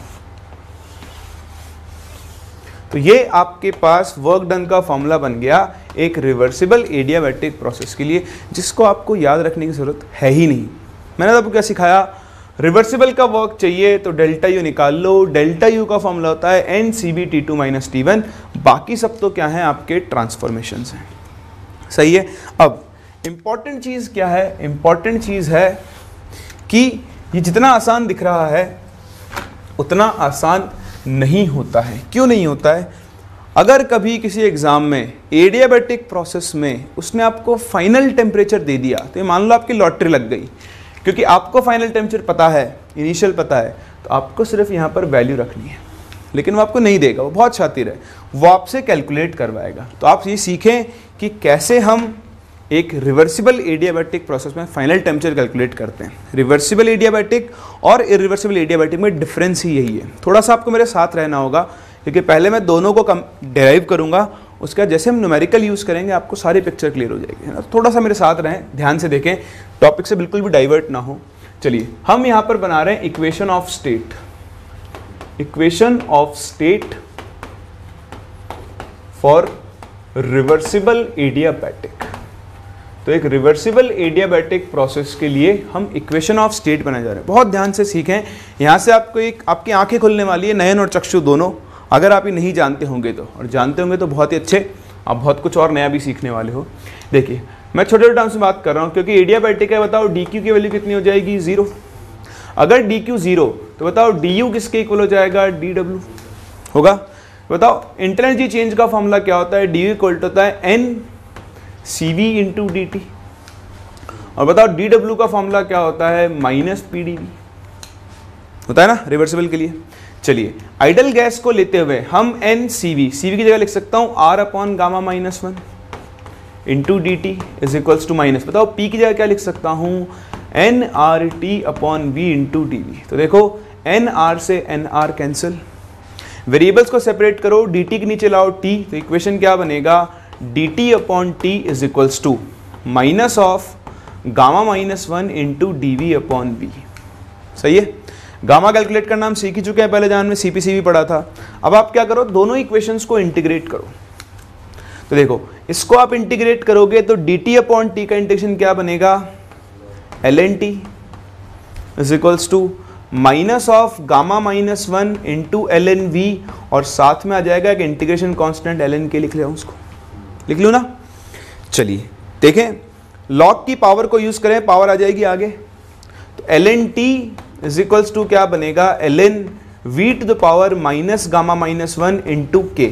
तो ये आपके पास वर्क डन का फॉर्मूला बन गया एक रिवर्सिबल एडियाबैटिक प्रोसेस के लिए, जिसको आपको याद रखने की जरूरत है ही नहीं। मैंने आपको क्या सिखाया, रिवर्सिबल का वर्क चाहिए तो डेल्टा यू निकाल लो। डेल्टा यू का फॉर्मूला होता है N C V T two minus T one. बाकी सब तो क्या है, आपके ट्रांसफॉर्मेशंस हैं। सही है। अब इंपॉर्टेंट चीज़ क्या है, इंपॉर्टेंट चीज़ है कि ये जितना आसान दिख रहा है उतना आसान नहीं होता है। क्यों नहीं होता है, अगर कभी किसी एग्जाम में एडियाबैटिक प्रोसेस में उसने आपको फाइनल टेम्परेचर दे दिया, तो ये मान लो आपकी लॉटरी लग गई, क्योंकि आपको फाइनल टेम्परेचर पता है, इनिशियल पता है, तो आपको सिर्फ यहाँ पर वैल्यू रखनी है। लेकिन वो आपको नहीं देगा, वो बहुत शातिर है, वो आपसे कैलकुलेट करवाएगा। तो आप ये सीखें कि कैसे हम एक रिवर्सिबल एडियाबैटिक प्रोसेस में फाइनल टेम्परेचर कैलकुलेट करते हैं। रिवर्सिबल एडियाबैटिक और इरिवर्सिबल एडियाबैटिक में डिफरेंस ही यही है। थोड़ा सा आपको मेरे साथ रहना होगा, क्योंकि पहले मैं दोनों को डेराइव करूंगा, उसका जैसे हम न्यूमेरिकल यूज़ करेंगे आपको सारी पिक्चर क्लियर हो जाएगी, है ना। थोड़ा सा मेरे साथ रहें, ध्यान से देखें, टॉपिक से बिल्कुल भी डाइवर्ट ना हो। चलिए, हम यहाँ पर बना रहे हैं equation of state, equation of state for reversible adiabatic. तो एक रिवर्सिबल एडियाबैटिक प्रोसेस के लिए हम इक्वेशन ऑफ स्टेट बनाने जा रहे हैं। बहुत ध्यान से सीखें, यहाँ से आपको एक आपकी आंखें खुलने वाली है, नयन और चक्षु दोनों। अगर आप ये नहीं जानते होंगे तो, और जानते होंगे तो बहुत ही अच्छे, आप बहुत कुछ और नया भी सीखने वाले हो। देखिए, मैं छोटे छोटे टर्म्स में बात कर रहा हूँ, क्योंकि एडियाबैटिक है। बताओ डी क्यू की वैल्यू कितनी हो जाएगी, 0। अगर डी क्यू 0 तो बताओ डी यू किसके इक्वल हो जाएगा, डी डब्ल्यू होगा। बताओ इंटरनल एनर्जी चेंज का फॉर्मूला क्या होता है, डी यू इक्वल होता है N C V into D T. और बताओ डी डब्ल्यू का फॉर्मूला क्या होता है, माइनस पी डी वी होता है ना रिवर्सिबल के लिए। चलिए, आइडल गैस को लेते हुए हम एन सी वी की जगह लिख सकता हूँ R upon gamma minus one into D T is equals to minus. बताओ पी की जगह क्या लिख सकता हूँ, N R T upon V into D V. तो देखो एन आर से एन आर कैंसिल, वेरिएबल्स को सेपरेट करो, डी टी के नीचे लाओ टी, तो इक्वेशन क्या बनेगा, D T upon T is equals to minus of gamma minus one into D V upon we. सही है। गामा कैलकुलेट करना हम सीख ही चुके हैं, पहले जान में सीपीसी भी पढ़ा था। अब आप क्या करो, दोनों इक्वेशंस को इंटीग्रेट करो। तो देखो, इसको आप इंटीग्रेट करोगे तो डी टी अपॉन टी का इंटीग्रेशन क्या बनेगा, L N T is equals to minus of gamma minus 1 into L N V, और साथ में आ जाएगा एक इंटीग्रेशन कांस्टेंट एल एन के, लिख लिया उसको, लिख लूँ ना। चलिए देखें, लॉग की पावर को यूज करें, पावर आ जाएगी आगे, तो L N T is equals to क्या बनेगा, L N V to the power minus gamma minus 1 into K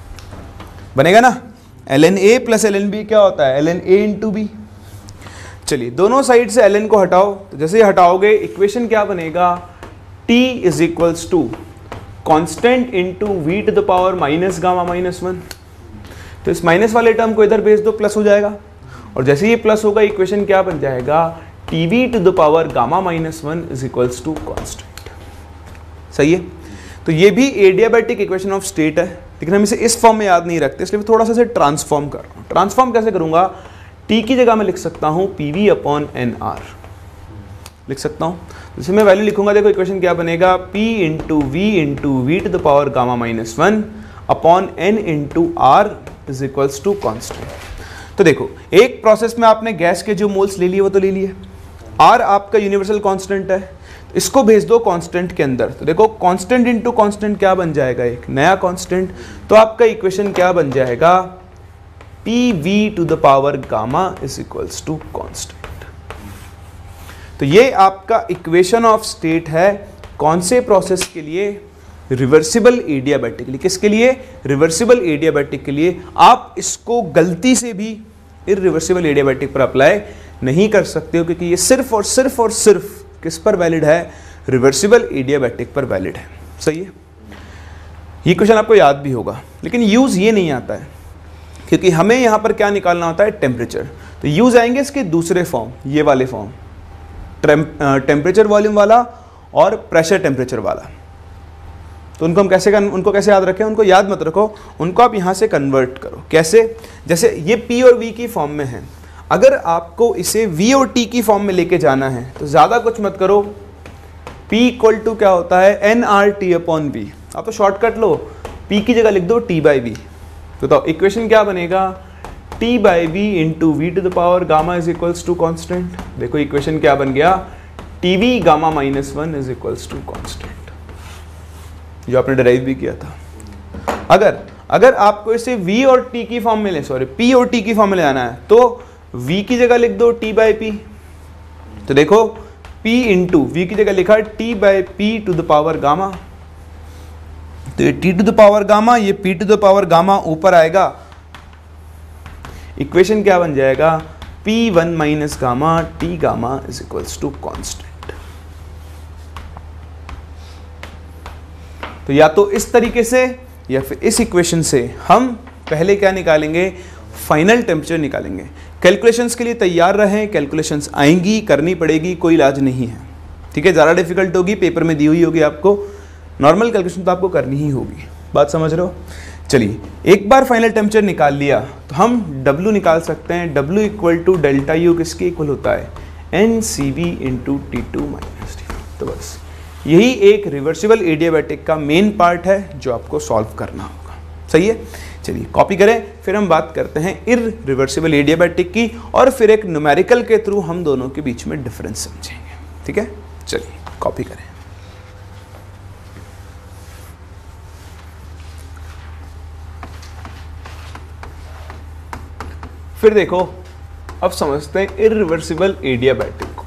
बनेगा ना। L N A plus L N B क्या होता है, L N A into B. चलिए दोनों साइड से ln को हटाओ, तो जैसे ही हटाओगे इक्वेशन क्या बनेगा, t is equals to constant into V to the power minus gamma minus 1। तो इस माइनस वाले टर्म को इधर भेज दो, प्लस हो जाएगा, और जैसे ही प्लस होगा इक्वेशन क्या बन जाएगा, T V to the power gamma minus 1 is equals to constant. सही है। तो ये भी एडियाबैटिक इक्वेशन ऑफ स्टेट है, लेकिन हम इसे इस फॉर्म में याद नहीं रखते, इसलिए थोड़ा सा इसे ट्रांसफॉर्म कर रहा हूँ। ट्रांसफॉर्म कैसे करूँगा, t की जगह मैं लिख सकता हूँ P V upon N R, लिख सकता हूँ। जैसे मैं वैल्यू लिखूंगा, देखो इक्वेशन क्या बनेगा, p into V to the power gamma minus 1 upon n into R is equals to constant. तो देखो एक प्रोसेस में आपने गैस के जो मोल्स ले लिए वो तो ले लिए, r आपका यूनिवर्सल कांस्टेंट है, तो इसको भेज दो कांस्टेंट के अंदर। तो देखो कांस्टेंट इंटू कांस्टेंट क्या बन जाएगा, एक नया कांस्टेंट। तो आपका इक्वेशन क्या बन जाएगा, P V to the power gamma is equals to constant. तो ये आपका इक्वेशन ऑफ स्टेट है, कौन से प्रोसेस के लिए, रिवर्सिबल एडियाबैटिक के लिए। किसके लिए, रिवर्सिबल एडियाबैटिक के लिए। आप इसको गलती से भी इररिवर्सिबल एडियाबैटिक पर अप्लाई नहीं कर सकते हो, क्योंकि ये सिर्फ और सिर्फ और सिर्फ किस पर वैलिड है, रिवर्सिबल एडियाबैटिक पर वैलिड है। सही है। ये क्वेश्चन आपको याद भी होगा, लेकिन यूज ये नहीं आता है, क्योंकि हमें यहाँ पर क्या निकालना होता है, टेम्परेचर। तो यूज आएंगे इसके दूसरे फॉर्म, ये वाले फॉर्म, टेम्परेचर वॉल्यूम वाला और प्रेशर टेम्परेचर वाला। तो उनको हम उनको कैसे याद रखें, उनको याद मत रखो, उनको आप यहाँ से कन्वर्ट करो। कैसे, जैसे ये P और V की फॉर्म में है, अगर आपको इसे V और T की फॉर्म में लेके जाना है तो ज़्यादा कुछ मत करो, P इक्वल टू क्या होता है, NRT अपॉन V। आप तो शॉर्टकट लो, P की जगह लिख दो T बाई V। तो इक्वेशन क्या बनेगा, T by V into V to the power gamma is equals to constant. देखो इक्वेशन क्या बन गया, T V gamma minus 1 is equals to constant, जो आपने डिराइव भी किया था। अगर आपको इसे V और T की फॉर्म में ले, सॉरी P और T की फॉर्म में ले आना है, तो V की जगह लिख दो T बाई P। तो देखो P इंटू वी की जगह लिखा T by P to the power gamma, तो ये T to the power gamma, ये P to the power gamma ऊपर आएगा, इक्वेशन क्या बन जाएगा, P1 minus gamma T gamma is equals to constant. तो या तो इस तरीके से या फिर इस इक्वेशन से हम पहले क्या निकालेंगे, फाइनल टेम्परेचर निकालेंगे। कैलकुलेशंस के लिए तैयार रहें, कैलकुलेशंस आएंगी, करनी पड़ेगी, कोई इलाज नहीं है, ठीक है। ज़्यादा डिफिकल्ट होगी, पेपर में दी हुई होगी आपको, नॉर्मल कैलकुलेशन तो आपको करनी ही होगी, बात समझ रहे हो। चलिए एक बार फाइनल टेम्परेचर निकाल लिया तो हम W निकाल सकते हैं। W equal to delta U किसके इक्वल होता है, NCV into T2 minus T। तो बस यही एक रिवर्सिबल एडियाबैटिक का मेन पार्ट है जो आपको सॉल्व करना होगा। सही है। चलिए कॉपी करें, फिर हम बात करते हैं इररिवर्सिबल एडियाबैटिक की, और फिर एक न्यूमेरिकल के थ्रू हम दोनों के बीच में डिफरेंस समझेंगे। ठीक है, चलिए कॉपी करें। फिर देखो, अब समझते हैं इररिवर्सिबल एडियाबैटिक को।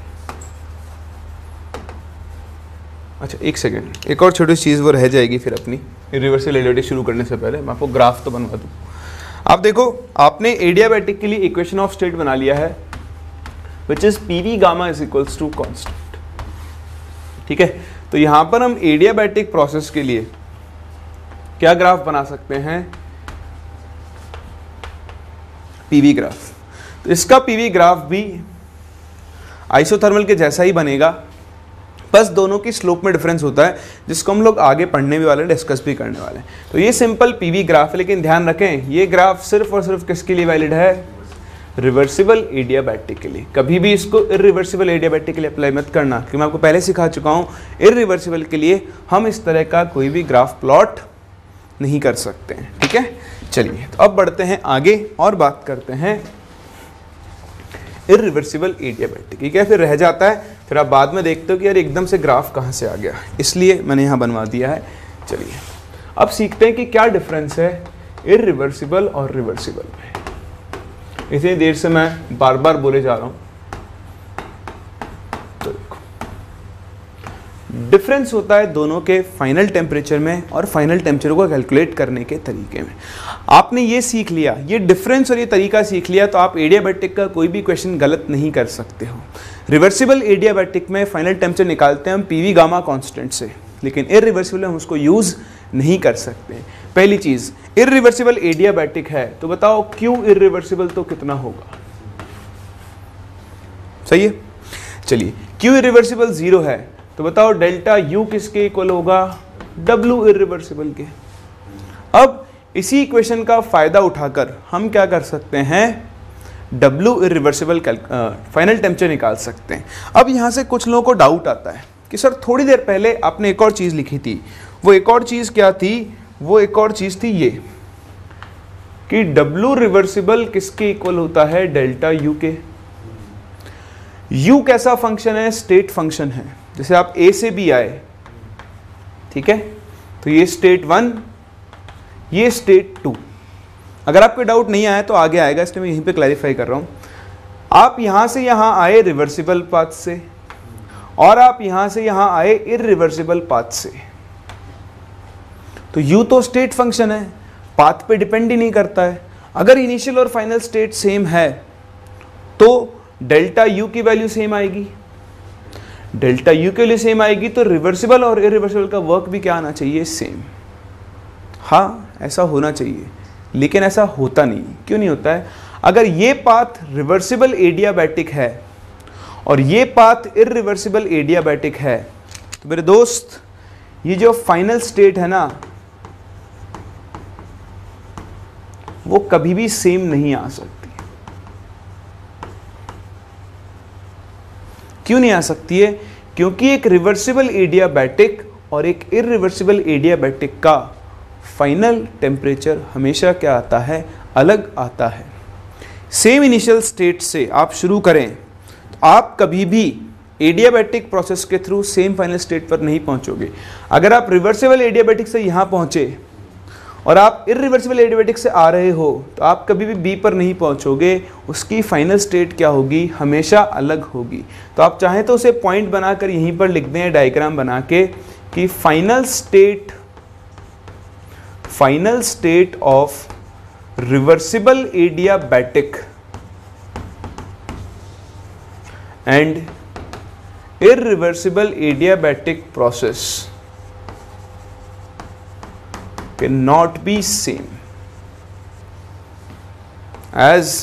अच्छा एक सेकेंड, एक और छोटी चीज़ वो रह जाएगी फिर अपनी इररिवर्सिबल एडियाबैटिक शुरू करने से पहले मैं आपको ग्राफ तो बनवा दूँ। आप देखो, आपने एडियाबैटिक के लिए इक्वेशन ऑफ स्टेट बना लिया है, which is P V gamma is equals to constant. ठीक है, तो यहाँ पर हम एडियाबैटिक प्रोसेस के लिए क्या ग्राफ बना सकते हैं, पीवी ग्राफ। तो इसका पीवी ग्राफ भी आइसोथर्मल के जैसा ही बनेगा, बस दोनों की स्लोप में डिफरेंस होता है, जिसको हम लोग आगे पढ़ने भी वाले, डिस्कस भी करने वाले हैं। तो ये सिंपल पीवी ग्राफ है, लेकिन ध्यान रखें ये ग्राफ सिर्फ और सिर्फ किसके लिए वैलिड है, रिवर्सिबल एडियाबैटिक के लिए। कभी भी इसको इररिवर्सिबल एडियाबैटिक के लिए अप्लाई मत करना, क्योंकि मैं आपको पहले सिखा चुका हूँ इररिवर्सिबल के लिए हम इस तरह का कोई भी ग्राफ प्लॉट नहीं कर सकते हैं। ठीक है, चलिए तो अब बढ़ते हैं आगे और बात करते हैं इररिवर्सिबल एडियाबैटिक। ठीक है, फिर रह जाता है फिर आप बाद में देखते हो कि यार एकदम से ग्राफ कहाँ से आ गया, इसलिए मैंने यहाँ बनवा दिया है। चलिए अब सीखते हैं कि क्या डिफरेंस है इररिवर्सिबल और रिवर्सिबल में। इतनी देर से मैं बार बार बोले जा रहा हूँ। तो देखो डिफरेंस होता है दोनों के फाइनल टेम्परेचर में और फाइनल टेम्परेचर को कैलकुलेट करने के तरीके में। आपने ये सीख लिया, ये डिफरेंस और ये तरीका सीख लिया, तो आप एडियाबैटिक का कोई भी क्वेश्चन गलत नहीं कर सकते हो। रिवर्सिबल एडियाबैटिक में फाइनल टेम्परेचर निकालते हैं हम पीवी गामा कांस्टेंट से, लेकिन इररिवर्सिबल में हम उसको यूज नहीं कर सकते। पहली चीज, इररिवर्सिबल एडियाबैटिक है तो बताओ क्यू इररिवर्सिबल तो कितना होगा? सही है। चलिए क्यू इररिवर्सिबल 0 है तो बताओ डेल्टा यू किसके इक्वल होगा? डब्ल्यू इररिवर्सिबल के। अब इसी इक्वेशन का फायदा उठाकर हम क्या कर सकते हैं? डब्ल्यू इररिवर्सिबल फाइनल टेम्परेचर निकाल सकते हैं। अब यहाँ से कुछ लोगों को डाउट आता है कि सर थोड़ी देर पहले आपने एक और चीज़ लिखी थी, वो एक और चीज़ क्या थी? वो एक और चीज़ थी ये कि डब्ल्यू रिवर्सिबल किसके इक्वल होता है? डेल्टा यू के। यू कैसा फंक्शन है? स्टेट फंक्शन है। जैसे आप ए से बी आए, ठीक है, तो ये स्टेट 1, ये स्टेट 2। अगर आपको डाउट नहीं आया तो आगे आएगा, इसलिए मैं यहीं पे क्लैरिफाई कर रहा हूं। आप यहां से यहां आए रिवर्सिबल पाथ से और आप यहां से यहां आए इररिवर्सिबल पाथ से, तो यू तो स्टेट फंक्शन है, पाथ पे डिपेंड ही नहीं करता है। अगर इनिशियल और फाइनल स्टेट सेम है तो डेल्टा यू की वैल्यू सेम आएगी। डेल्टा यू के लिए सेम आएगी तो रिवर्सिबल और इररिवर्सिबल का वर्क भी क्या आना चाहिए? सेम। हाँ ऐसा होना चाहिए, लेकिन ऐसा होता नहीं। क्यों नहीं होता है? अगर ये पाथ रिवर्सिबल एडियाबैटिक है और ये पाथ इररिवर्सिबल एडियाबैटिक है तो मेरे दोस्त ये जो फाइनल स्टेट है ना वो कभी भी सेम नहीं आ सकती। क्यों नहीं आ सकती है? क्योंकि एक रिवर्सिबल एडियाबैटिक और एक इररिवर्सिबल एडियाबैटिक का फाइनल टेम्परेचर हमेशा क्या आता है? अलग आता है। सेम इनिशियल स्टेट से आप शुरू करें तो आप कभी भी एडियाबैटिक प्रोसेस के थ्रू सेम फाइनल स्टेट पर नहीं पहुंचोगे। अगर आप रिवर्सिबल एडियाबैटिक से यहां पहुंचे और आप इररिवर्सिबल एडियाबैटिक से आ रहे हो तो आप कभी भी बी पर नहीं पहुंचोगे। उसकी फाइनल स्टेट क्या होगी? हमेशा अलग होगी। तो आप चाहें तो उसे पॉइंट बनाकर यहीं पर लिख दें, डायग्राम बना के, कि final state of reversible adiabatic and irreversible adiabatic process cannot be same as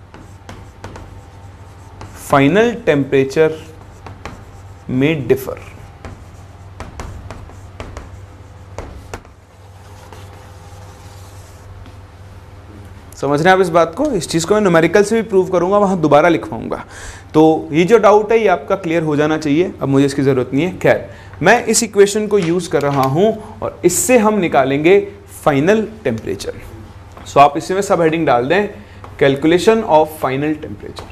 final temperature may differ. समझ रहे हैं आप इस बात को? इस चीज़ को मैं न्यूमेरिकल से भी प्रूव करूंगा, वहाँ दोबारा लिखवाऊंगा। तो ये जो डाउट है ये आपका क्लियर हो जाना चाहिए। अब मुझे इसकी ज़रूरत नहीं है। खैर, मैं इस इक्वेशन को यूज़ कर रहा हूँ और इससे हम निकालेंगे फाइनल टेम्परेचर। सो आप इसी में सब हेडिंग डाल दें, कैलकुलेशन ऑफ फाइनल टेम्परेचर।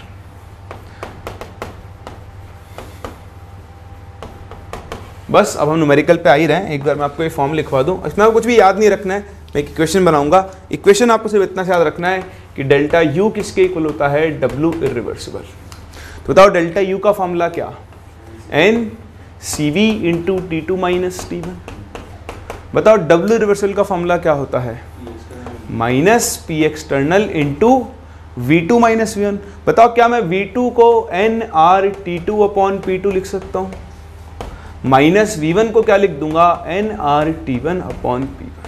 बस अब हम न्यूमेरिकल पे आ ही रहे हैं। एक बार मैं आपको ये फॉर्म लिखवा दूँ। इसमें आपको कुछ भी याद नहीं रखना है, मैं एक इक्वेशन बनाऊंगा। इक्वेशन आपको सिर्फ इतना याद रखना है कि डेल्टा यू किसके इक्वल होता है? W irreversible. तो बताओ डेल्टा यू का फॉर्मूला क्या? N C V into T two minus T one. बताओ डब्ल्यू इररिवर्सिबल का फॉर्मूला क्या होता है? Minus P external into V two minus V one. बताओ क्या मैं वी टू को N R T two upon P two लिख सकता हूँ? माइनस वी वन को क्या लिख दूंगा? N R T one upon P one.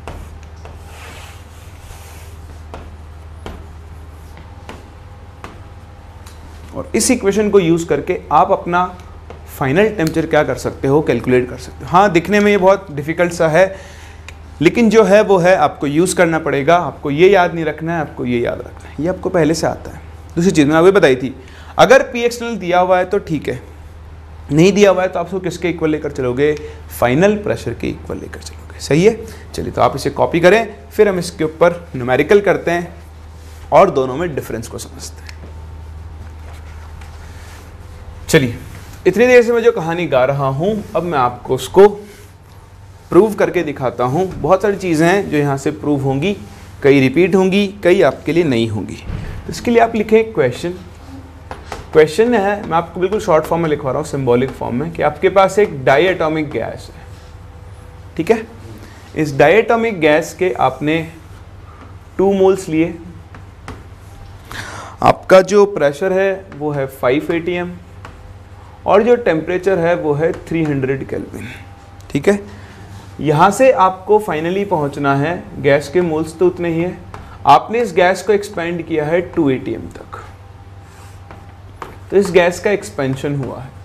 और इस इक्वेशन को यूज करके आप अपना फाइनल टेम्परेचर क्या कर सकते हो? कैलकुलेट कर सकते हो। हाँ, दिखने में ये बहुत डिफिकल्ट सा है, लेकिन जो है वो है, आपको यूज करना पड़ेगा। आपको ये याद नहीं रखना है, आपको ये याद रखना है, ये आपको पहले से आता है। दूसरी चीज़ मैंने आपको बताई थी, अगर पी एक्सटर्नल दिया हुआ है तो ठीक है, नहीं दिया हुआ है तो आप उसको किसके इक्वल लेकर चलोगे? फाइनल प्रेशर के इक्वल लेकर चलोगे। सही है। चलिए, तो आप इसे कॉपी करें, फिर हम इसके ऊपर न्यूमेरिकल करते हैं और दोनों में डिफरेंस को समझते हैं। चलिए, इतनी देर से मैं जो कहानी गा रहा हूँ अब मैं आपको उसको प्रूव करके दिखाता हूँ। बहुत सारी चीज़ें हैं जो यहाँ से प्रूव होंगी, कई रिपीट होंगी, कई आपके लिए नहीं होंगी। तो इसके लिए आप लिखें क्वेश्चन। क्वेश्चन है, मैं आपको बिल्कुल शॉर्ट फॉर्म में लिखवा रहा हूँ, सिंबॉलिक फॉर्म में, कि आपके पास एक डायटॉमिक गैस है, ठीक है। इस डायटॉमिक गैस के आपने 2 मोल्स लिए, आपका जो प्रेशर है वो है 5 atm और जो टेम्परेचर है वो है 300 केल्विन, ठीक है। यहाँ से आपको फाइनली पहुँचना है, गैस के मोल्स तो उतने ही हैं, आपने इस गैस को एक्सपेंड किया है 2 atm तक, तो इस गैस का एक्सपेंशन हुआ है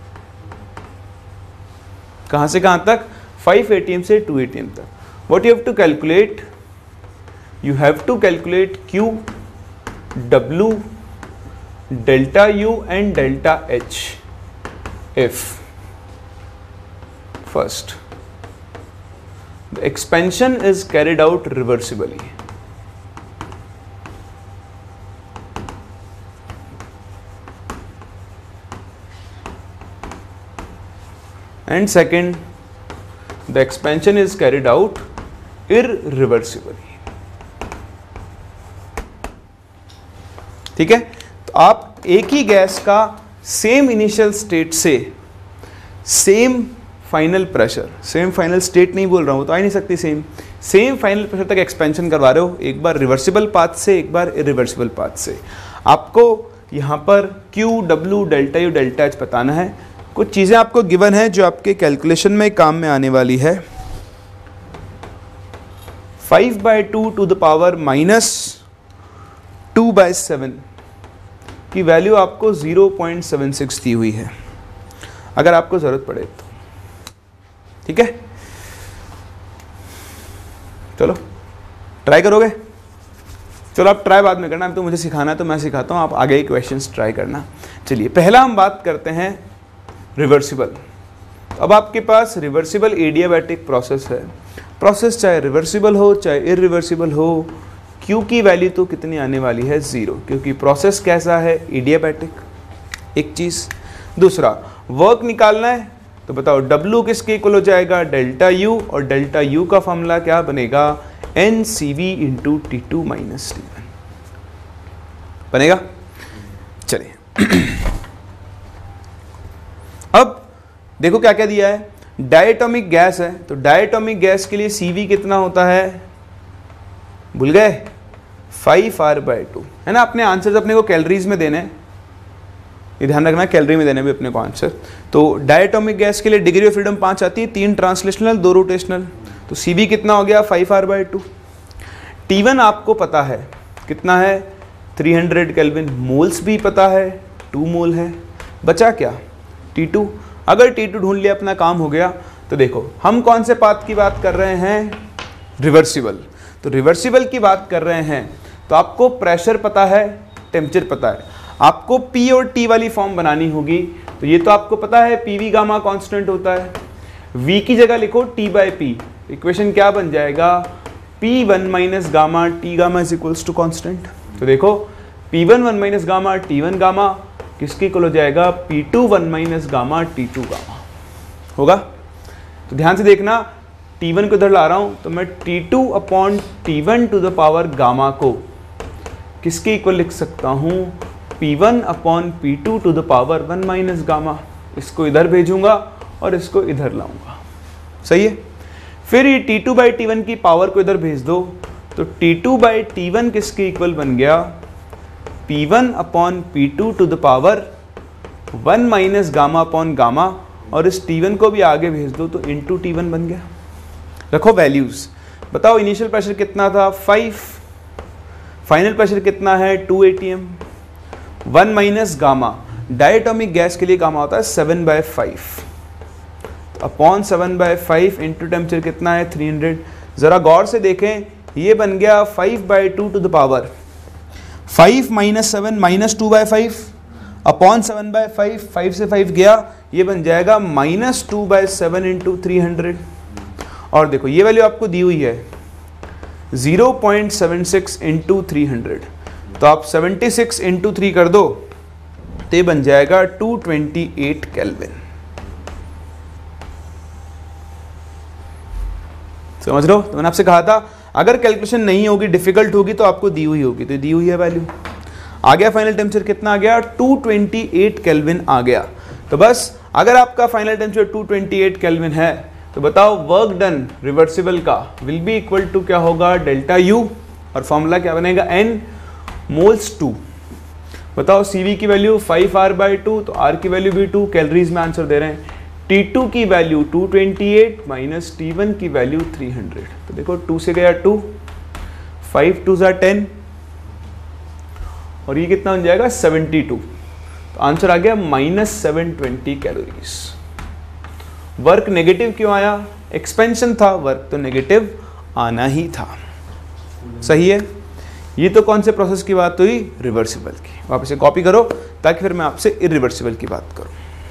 कहाँ से कहाँ तक, 5 atm से 2 atm तक। What you have to calculate, you have to calculate Q, W, delta U and delta H if first the expansion is carried out reversibly and second the expansion is carried out irreversibly, ठीक है। तो आप एक ही gas का same initial state से same final pressure, same final state नहीं बोल रहा हूँ तो आ नहीं सकती, सेम फाइनल प्रेशर तक एक्सपेंशन करवा रहे हो, एक बार रिवर्सिबल पाथ से, एक बार इरिवर्सिबल पाथ से। आपको यहाँ पर Q, W, delta U, delta H बताना है। कुछ चीज़ें आपको गिवन है जो आपके कैलकुलेशन में काम में आने वाली है। 5/2 टू द पावर -2/7 की वैल्यू आपको 0.76 दी हुई है, अगर आपको ज़रूरत पड़े तो, ठीक है। चलो ट्राई करोगे? चलो आप ट्राई बाद में करना, तो मुझे सिखाना है तो मैं सिखाता हूँ, आप आगे के क्वेश्चंस ट्राई करना। चलिए पहला हम बात करते हैं रिवर्सिबल। अब आपके पास रिवर्सिबल एडियाबैटिक प्रोसेस है। प्रोसेस चाहे रिवर्सिबल हो चाहे इरिवर्सिबल हो, Q की वैल्यू तो कितनी आने वाली है, 0, क्योंकि प्रोसेस कैसा है, एडियाबैटिक, एक चीज़। दूसरा, वर्क निकालना है तो बताओ W किसके इक्वल हो जाएगा, डेल्टा U, और डेल्टा U का फॉर्मूला क्या बनेगा, NCV into T2 minus T1 बनेगा। चलिए अब देखो क्या क्या दिया है, डायटोमिक गैस है, तो डायटोमिक गैस के लिए CV कितना होता है, भूल गए, 5R/2 है ना। अपने आंसर्स अपने को कैलोरीज में देने हैं, ये ध्यान रखना, कैलोरी में देने भी अपने को आंसर। तो डायटोमिक गैस के लिए डिग्री ऑफ फ्रीडम 5 आती है, 3 ट्रांसलेशनल 2 रोटेशनल, तो CV कितना हो गया 5R/2। T1 आपको पता है कितना है 300 केल्विन, मोल्स भी पता है 2 मोल है, बचा क्या T2। अगर T2 ढूंढ लिया अपना काम हो गया। तो देखो हम कौन से पाथ की बात कर रहे हैं, रिवर्सिबल। तो रिवर्सिबल की बात कर रहे हैं तो आपको प्रेशर पता है, टेम्परेचर पता है, आपको P और T वाली फॉर्म बनानी होगी। तो ये तो आपको पता है PV गामा कांस्टेंट होता है, V की जगह लिखो T/P, इक्वेशन क्या बन जाएगा, P1 minus gamma T gamma is equals to constant. तो देखो P1 1 minus gamma T1 gamma किसके इक्वल हो जाएगा, P2 1 minus gamma T2 gamma होगा। तो ध्यान से देखना, T1 को इधर ला रहा हूं तो मैं T2 upon T1 to the power gamma को किसके इक्वल लिख सकता हूं, P1 upon P2 to the power 1 minus gamma. इसको इधर भेजूंगा और इसको इधर लाऊंगा, सही है। फिर ये T2/T1 की पावर को इधर भेज दो, तो T2/T1 किसके इक्वल बन गया, P1 upon P2 to the power 1 minus gamma upon gamma, और इस T1 को भी आगे भेज दो तो इंटू T1 बन गया। रखो वैल्यूज, बताओ इनिशियल प्रेशर कितना था 5, फाइनल प्रेशर कितना है 2 atm, 1 minus gamma, diatomic gas के लिए गामा होता है 7/5, तो अपॉन 7/5 इंटू टेम्परेचर कितना है 300। जरा गौर से देखें, ये बन गया 5/2 to the power 5 minus 7 minus 2/5 upon 7/5, 5 से 5 गया, ये बन जाएगा -2/7 इंटू 300। और देखो ये वैल्यू आपको दी हुई है 0.76 इंटू 300, तो आप 76 इंटू 3 कर दो तो ये बन जाएगा 228 केल्विन। समझ रहे हो? तो मैंने आपसे कहा था अगर कैलकुलेशन नहीं होगी, डिफिकल्ट होगी, तो आपको दी हुई होगी, तो दी हुई है वैल्यू। आ गया फाइनल टेम्परेचर कितना आ गया? 228 केल्विन आ गया। तो बस अगर आपका फाइनल टेम्परेचर 228 केल्विन है तो बताओ वर्क डन रिवर्सिबल का विल बी इक्वल टू क्या होगा? डेल्टा यू, और फॉर्मूला क्या बनेगा? n moles 2। बताओ CV की वैल्यू 5R/2, तो R की वैल्यू भी 2, कैलोरीज में आंसर दे रहे हैं। T2 की वैल्यू 228 माइनस T1 की वैल्यू 300। तो देखो 2 से गया 2, 5 2 ज़ा 10, और ये कितना बन जाएगा? 72। तो आंसर आ गया -720 कैलोरीज। वर्क नेगेटिव क्यों आया? एक्सपेंशन था, वर्क तो नेगेटिव आना ही था। सही है? ये तो कौन से प्रोसेस की बात हुई? रिवर्सिबल की। वापस से कॉपी करो ताकि फिर मैं आपसे इरिवर्सिबल की बात करूं।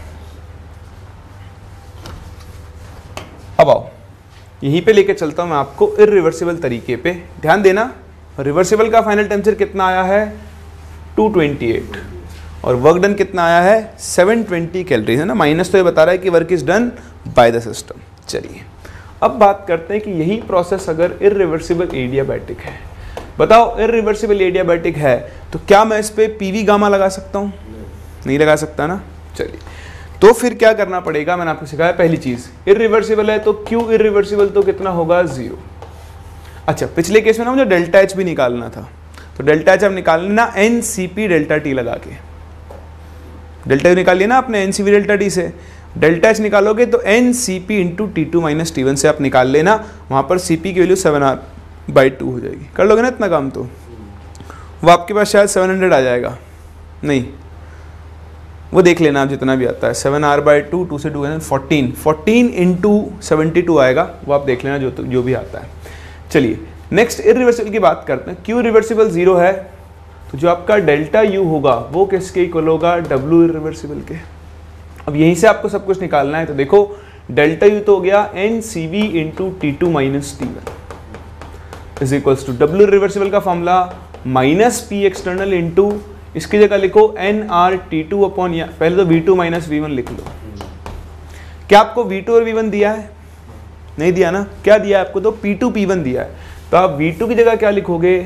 अब आओ यहीं पे लेके चलता हूं मैं आपको इरिवर्सिबल तरीके पे। ध्यान देना, रिवर्सिबल का फाइनल टेम्परेचर कितना आया है? 228, और वर्क डन कितना आया है? 720 कैलोरीज, है ना। माइनस तो ये बता रहा है कि work is done by the system. चलिए अब बात करते हैं कि यही प्रोसेस अगर इरिवर्सिबल एडियाबैटिक है, बताओ इरिवर्सिबल एडियाबैटिक है तो क्या मैं इस पे पीवी गामा लगा सकता हूँ? नहीं लगा सकता ना। चलिए तो फिर क्या करना पड़ेगा? मैंने आपको सिखाया पहली चीज, इरिवर्सिबल है तो क्यू इरिवर्सिबल तो कितना होगा? 0। अच्छा, पिछले केस में ना मुझे डेल्टा एच भी निकालना था, तो डेल्टा एच अब निकालना NCP डेल्टा टी लगा के। डेल्टा यू निकाल लिया ना आपने NCP डेल्टा टी से, डेल्टा एच निकालोगे तो NCP into T2 minus T1 से आप निकाल लेना। वहाँ पर CP की वैल्यू 7R/2 हो जाएगी। कर लोगे ना इतना काम? तो वो आपके पास शायद 700 आ जाएगा, नहीं वो देख लेना आप जितना भी आता है। 7R/2, 2 से 2 है 14 इंटू 72 आएगा, वो आप देख लेना जो भी आता है। चलिए नेक्स्ट इरिवर्सिबल की बात करते हैं। क्यू रिवर्सिबल 0 है तो जो आपका डेल्टा यू होगा वो किसके इक्वल होगा? W इरिवर्सिबल के। अब यहीं से आपको सब कुछ निकालना है, तो देखो डेल्टा यू तो हो गया NCV into T2 minus T1 is equals to W reversible का formula minus P external into, इसकी जगह लिखो NRT2 अपॉन, या पहले तो V2 माइनस V1 लिख लो। क्या आपको V2 और V1 दिया है? नहीं दिया ना। क्या दिया है आपको? तो P2 P1 दिया है। तो आप V2 की जगह क्या लिखोगे?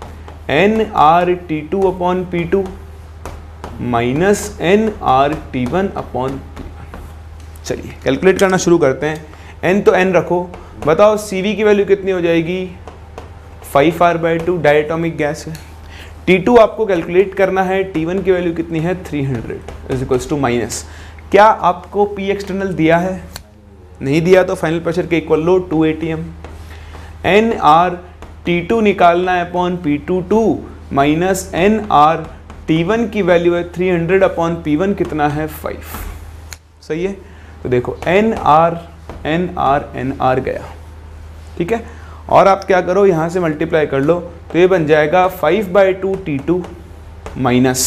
NRT2 upon P2 minus NRT1 upon P1। चलिए कैलकुलेट करना शुरू करते हैं। N तो N रखो। बताओ CV की वैल्यू कितनी हो जाएगी? 5R/2, डायटोमिक गैस है। T2 आपको कैलकुलेट करना है, T1 की वैल्यू कितनी है? 300 इज इक्वल्स टू माइनस, क्या आपको P एक्सटर्नल दिया है? नहीं दिया, तो फाइनल प्रेशर के इक्वल लो 2 atm। NRT2 निकालना है अपॉन P22 माइनस NRT1 की वैल्यू है 300 अपॉन P1 कितना है? 5। सही है? तो देखो NR गया, ठीक है। और आप क्या करो, यहाँ से मल्टीप्लाई कर लो, तो ये बन जाएगा 5/2 T2 minus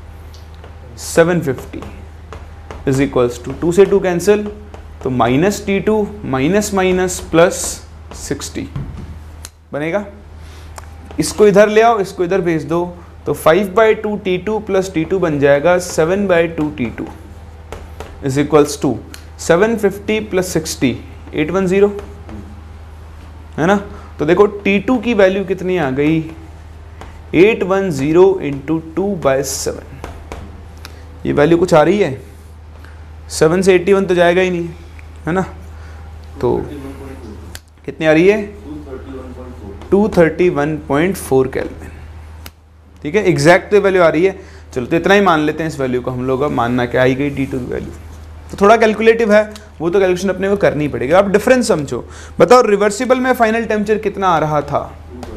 750 is equals to 2 से 2 कैंसिल, तो minus T2 minus minus plus 60 बनेगा। इसको इधर ले आओ, इसको इधर भेज दो, तो 5/2 T2 प्लस T2 बन जाएगा 7/2 T2 is equals to 750 plus 60 810, है ना। तो देखो T2 की वैल्यू कितनी आ गई? 810 इंटू 2/7। ये वैल्यू कुछ आ रही है? 7 से 81 तो जाएगा ही नहीं, है ना। तो कितनी आ रही है? 231.4 केल्विन, ठीक है। एग्जैक्ट तो वैल्यू आ रही है। चलो तो इतना ही मान लेते हैं इस वैल्यू को हम लोग। अब मानना क्या आई गई T2 की वैल्यू, तो थोड़ा कैलकुलेटिव है, वो तो कैलकुलेशन अपने को करनी पड़ेगी। आप डिफरेंस समझो। बताओ रिवर्सिबल में फाइनल टेम्परेचर कितना आ रहा था?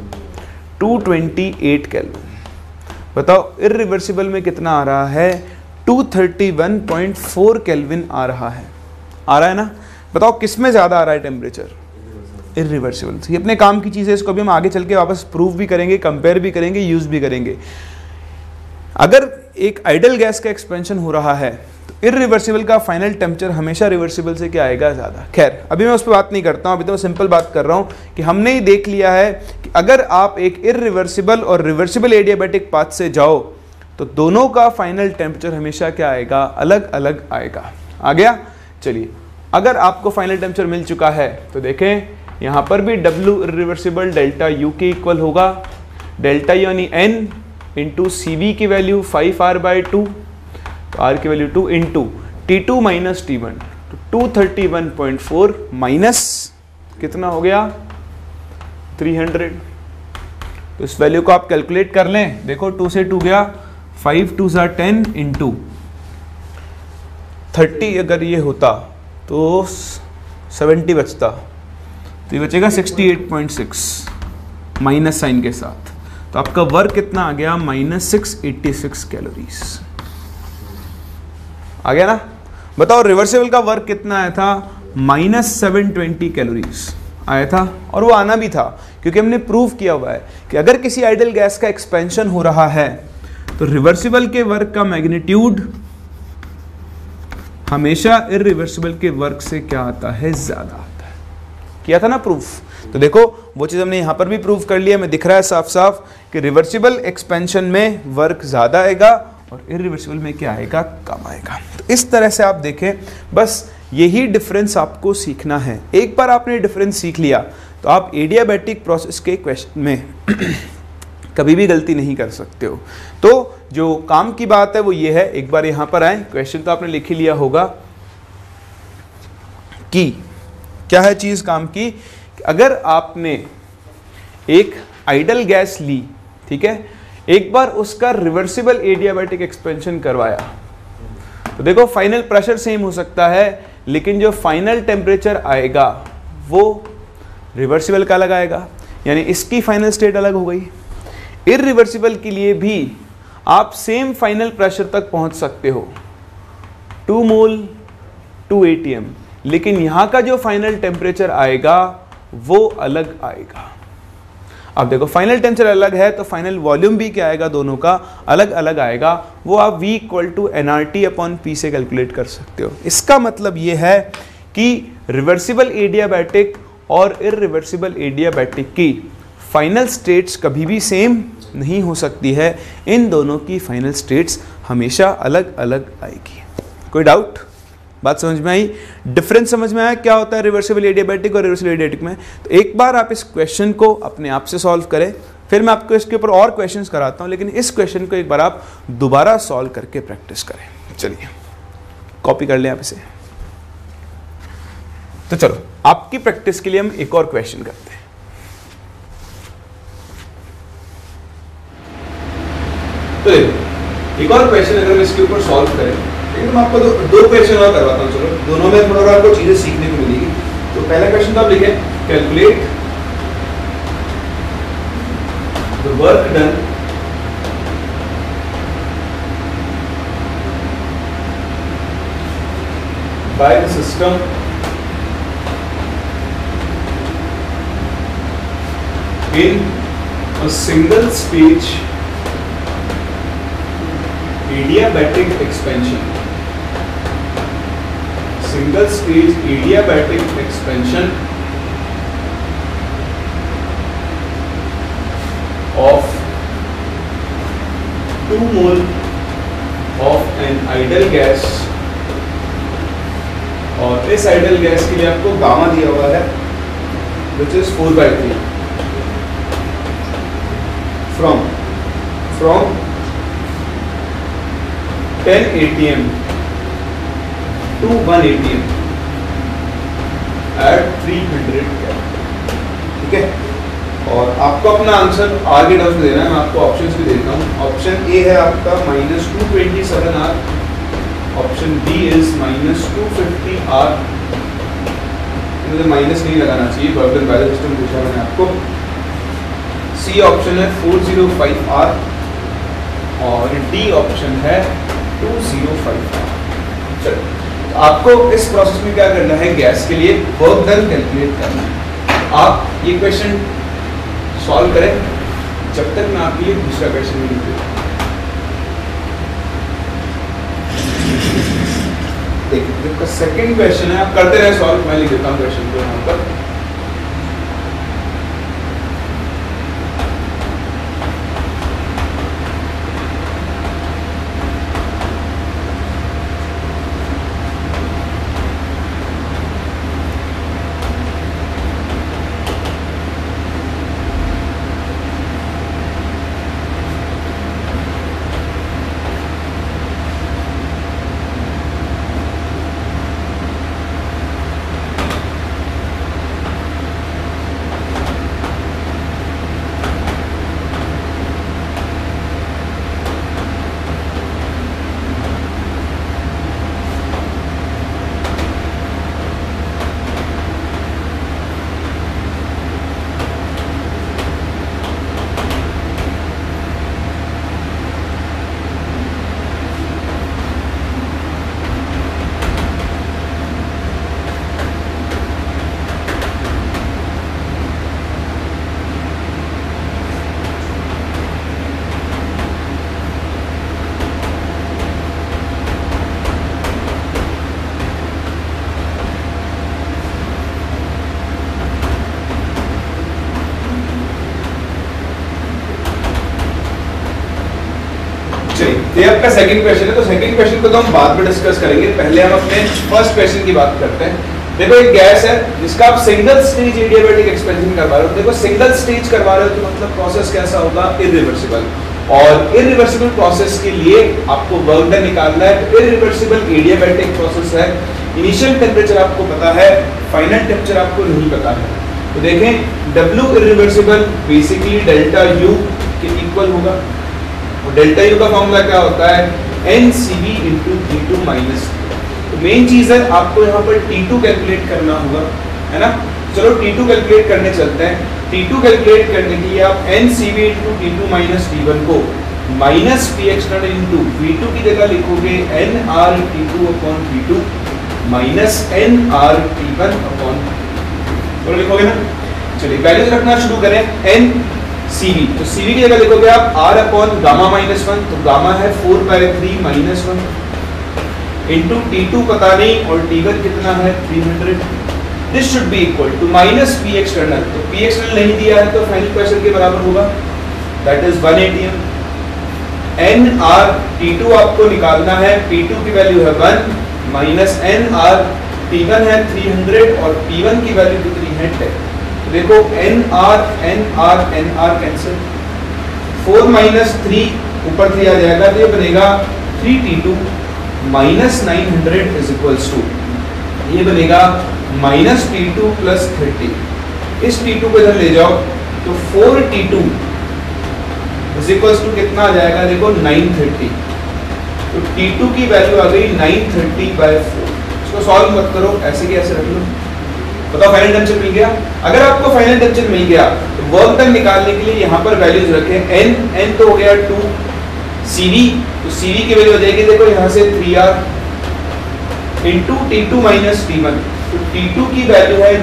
228 केल्विन। बताओ इरिवर्सिबल में कितना आ रहा है? 231.4 केल्विन आ रहा है। आ रहा है ना। बताओ किस में ज़्यादा आ रहा है टेम्परेचर? इरिवर्सिबल। ये अपने काम की चीज़ है, इसको भी हम आगे चल के वापस प्रूव भी करेंगे, कंपेयर भी करेंगे, यूज़ भी करेंगे। अगर एक आइडल गैस का एक्सपेंशन हो रहा है तो इरिवर्सिबल का फाइनल टेम्परेचर हमेशा रिवर्सिबल से क्या आएगा? ज़्यादा। खैर अभी मैं उस पर बात नहीं करता हूँ, अभी तो मैं सिंपल बात कर रहा हूँ कि हमने ही देख लिया है कि अगर आप एक इरिवर्सिबल और रिवर्सिबल एडियाबैटिक पाथ से जाओ तो दोनों का फाइनल टेम्परेचर हमेशा क्या आएगा, अलग अलग आएगा। आ गया। चलिए, अगर आपको फाइनल टेम्परेचर मिल चुका है तो देखें यहाँ पर भी W इरिवर्सिबल डेल्टा U के इक्वल होगा, डेल्टा यानी N इंटू CV की वैल्यू 5R/2, तो R की value 2 into T2 minus T1, तो 231.4 माइनस कितना हो गया 300। तो इस वैल्यू को आप कैलकुलेट कर लें। देखो 2 से 2 गया, 5 2 ज़ा 10 इंटू 30 अगर ये होता तो 70 बचता, तो ये बचेगा 68.6 माइनस साइन के साथ। तो आपका वर्क कितना आ गया, -686 कैलोरीज आ गया ना। बताओ रिवर्सिबल का वर्क कितना आया था, -720 कैलोरीज आया था। और वो आना भी था क्योंकि हमने प्रूव किया हुआ है कि अगर किसी आइडल गैस का एक्सपेंशन हो रहा है तो रिवर्सिबल के वर्क का मैग्नीट्यूड हमेशा इरिवर्सिबल के वर्क से क्या आता है, ज्यादा आता है। किया था ना प्रूफ। तो देखो वो चीज हमने यहां पर भी प्रूव कर लिया। मैं दिख रहा है साफ साफ कि रिवर्सिबल एक्सपेंशन में वर्क ज्यादा आएगा और इरिवर्सिबल में क्या आएगा, कम आएगा। तो इस तरह से आप देखें, बस यही डिफरेंस आपको सीखना है। एक बार आपने डिफरेंस सीख लिया तो आप एडियाबैटिक प्रोसेस के क्वेश्चन में कभी भी गलती नहीं कर सकते हो। तो जो काम की बात है वो ये है, एक बार यहां पर आए, क्वेश्चन तो आपने लिख ही लिया होगा कि क्या है चीज काम की। अगर आपने एक आइडल गैस ली, ठीक है, एक बार उसका रिवर्सिबल एडियाबैटिक एक्सपेंशन करवाया, तो देखो फाइनल प्रेशर सेम हो सकता है लेकिन जो फाइनल टेम्परेचर आएगा वो रिवर्सिबल का अलग आएगा, यानी इसकी फाइनल स्टेट अलग हो गई। इरिवर्सिबल के लिए भी आप सेम फाइनल प्रेशर तक पहुंच सकते हो, 2 मोल 2 ATM, लेकिन यहां का जो फाइनल टेम्परेचर आएगा वो अलग आएगा। अब देखो फाइनल टेम्परेचर अलग है तो फाइनल वॉल्यूम भी क्या आएगा, दोनों का अलग अलग आएगा। वो आप V = nRT/P से कैलकुलेट कर सकते हो। इसका मतलब ये है कि रिवर्सिबल एडियाबैटिक और इरिवर्सिबल एडियाबैटिक की फाइनल स्टेट्स कभी भी सेम नहीं हो सकती है। इन दोनों की फाइनल स्टेट्स हमेशा अलग अलग आएगी। कोई डाउट? बात समझ में आई? डिफरेंस समझ में आया क्या होता है रिवर्सिबल एडियाबैटिक और रिवर्सिबल एडियाबैटिक में? तो एक बार आप इस क्वेश्चन को अपने आप से सॉल्व करें, फिर मैं आपको इसके ऊपर और क्वेश्चंस कराता हूं, लेकिन इस क्वेश्चन को एक बार आप दोबारा सॉल्व करके प्रैक्टिस करें। चलिए कॉपी कर लें आप इसे। तो चलो आपकी प्रैक्टिस के लिए हम एक और क्वेश्चन करते हैं। तो देखो एक और क्वेश्चन अगर हम इसके ऊपर सॉल्व करें, लेकिन मैं आपको दो क्वेश्चन और करवाता हूँ। चलो दोनों में थोड़ा आपको चीजें सीखने को मिलेगी। तो पहला क्वेश्चन तो आप लिखें, calculate the work done by the system in a single stage adiabatic expansion, single stage adiabatic expansion of 2 mole of an ideal gas, और इस आइडल गैस के लिए आपको गामा दिया हुआ है which is 4/3 from 10 ATM to 1 ATM at 300 calorie. ठीक है, और आपको अपना आंसर आगे टर्म्स में देना है। मैं आपको ऑप्शंस भी देता हूँ। ऑप्शन ए है आपका -227 R, option B is -250 R। मुझे माइनस नहीं लगाना चाहिए, work done by the system पूछा मैंने आपको। सी ऑप्शन है 405 R और डी ऑप्शन है 205 R। चलो तो आपको इस प्रोसेस में क्या करना है, गैस के लिए वर्क डन कैलकुलेट करना है। आप ये क्वेश्चन सॉल्व करें जब तक मैं आपके लिए दूसरा क्वेश्चन नहीं लिख देता। देखिए जो सेकंड क्वेश्चन है, आप करते रहे सॉल्व, मैं लिख देता हूँ क्वेश्चन को यहाँ पर। चलिए ये आपका सेकंड क्वेश्चन है, तो सेकंड क्वेश्चन को तो हम बाद में डिस्कस करेंगे, पहले हम अपने फर्स्ट क्वेश्चन की बात करते हैं। देखो एक गैस है जिसका आप सिंगल स्टेज एडियाबैटिक एक्सपेंशन करवा रहे हो। देखो सिंगल स्टेज करवा रहे हो तो मतलब प्रोसेस कैसा होगा, इरिवर्सिबल, और इरिवर्सिबल प्रोसेस के लिए आपको वर्क डन निकालना है। तो इरिवर्सिबल एडियाबैटिक प्रोसेस है, इनिशियल टेम्परेचर आपको पता है, फाइनल टेम्परेचर आपको नहीं पता है। तो देखें W irreversible basically delta U के इक्वल होगा, और डेल्टा U का फॉर्मूला क्या होता है, NCV इंटू T2 माइनस। तो मेन चीज है आपको यहाँ पर T2 कैलकुलेट करना होगा, है ना। चलो T2 कैलकुलेट करने चलते हैं। T2 कैलकुलेट करने के लिए आप NCV into T2 minus T1 को minus P external into V2 की जगह लिखोगे NR T2 upon V2 minus NR T1 upon, तो लिखोगे ना। चलिए वैल्यूज रखना शुरू करें। NCV, तो CV की जगह लिखोगे आप R अपॉन गामा माइनस 1, तो गामा है 4/3 माइनस 1 इंटू T2 पता नहीं और T1 कितना है 300। This should be equal to minus P external, तो P एक्सटर्नल नहीं दिया है तो फाइनल प्रेशर के बराबर होगा, that is 1 atm। NR T2 आपको निकालना है, P2 की वैल्यू है 1 माइनस NR T1 है 300 और P1 की वैल्यू कितनी है 10। तो देखो NR कैंसिल, 4 माइनस 3 ऊपर 3 आ जाएगा, तो ये बनेगा 3T2 minus 900 is equals to, ये बनेगा माइनस T2 प्लस 30। इस T2 को इधर ले जाओ तो 4T2 इज इक्वल्स टू कितना आ जाएगा, देखो 930। तो T2 की वैल्यू आ गई 930/4। इसको सॉल्व मत करो, ऐसे की ऐसे रख लो, बताओ फाइनल टेंशन मिल गया। अगर आपको फाइनल टेंशन मिल गया तो वर्क डन निकालने के लिए यहाँ पर वैल्यूज रखें। n तो हो गया 2, CV, तो CV की वैल्यू हो जाएगी देखो यहाँ से 3R into T2 minus T1, तो T2 की वैल्यू है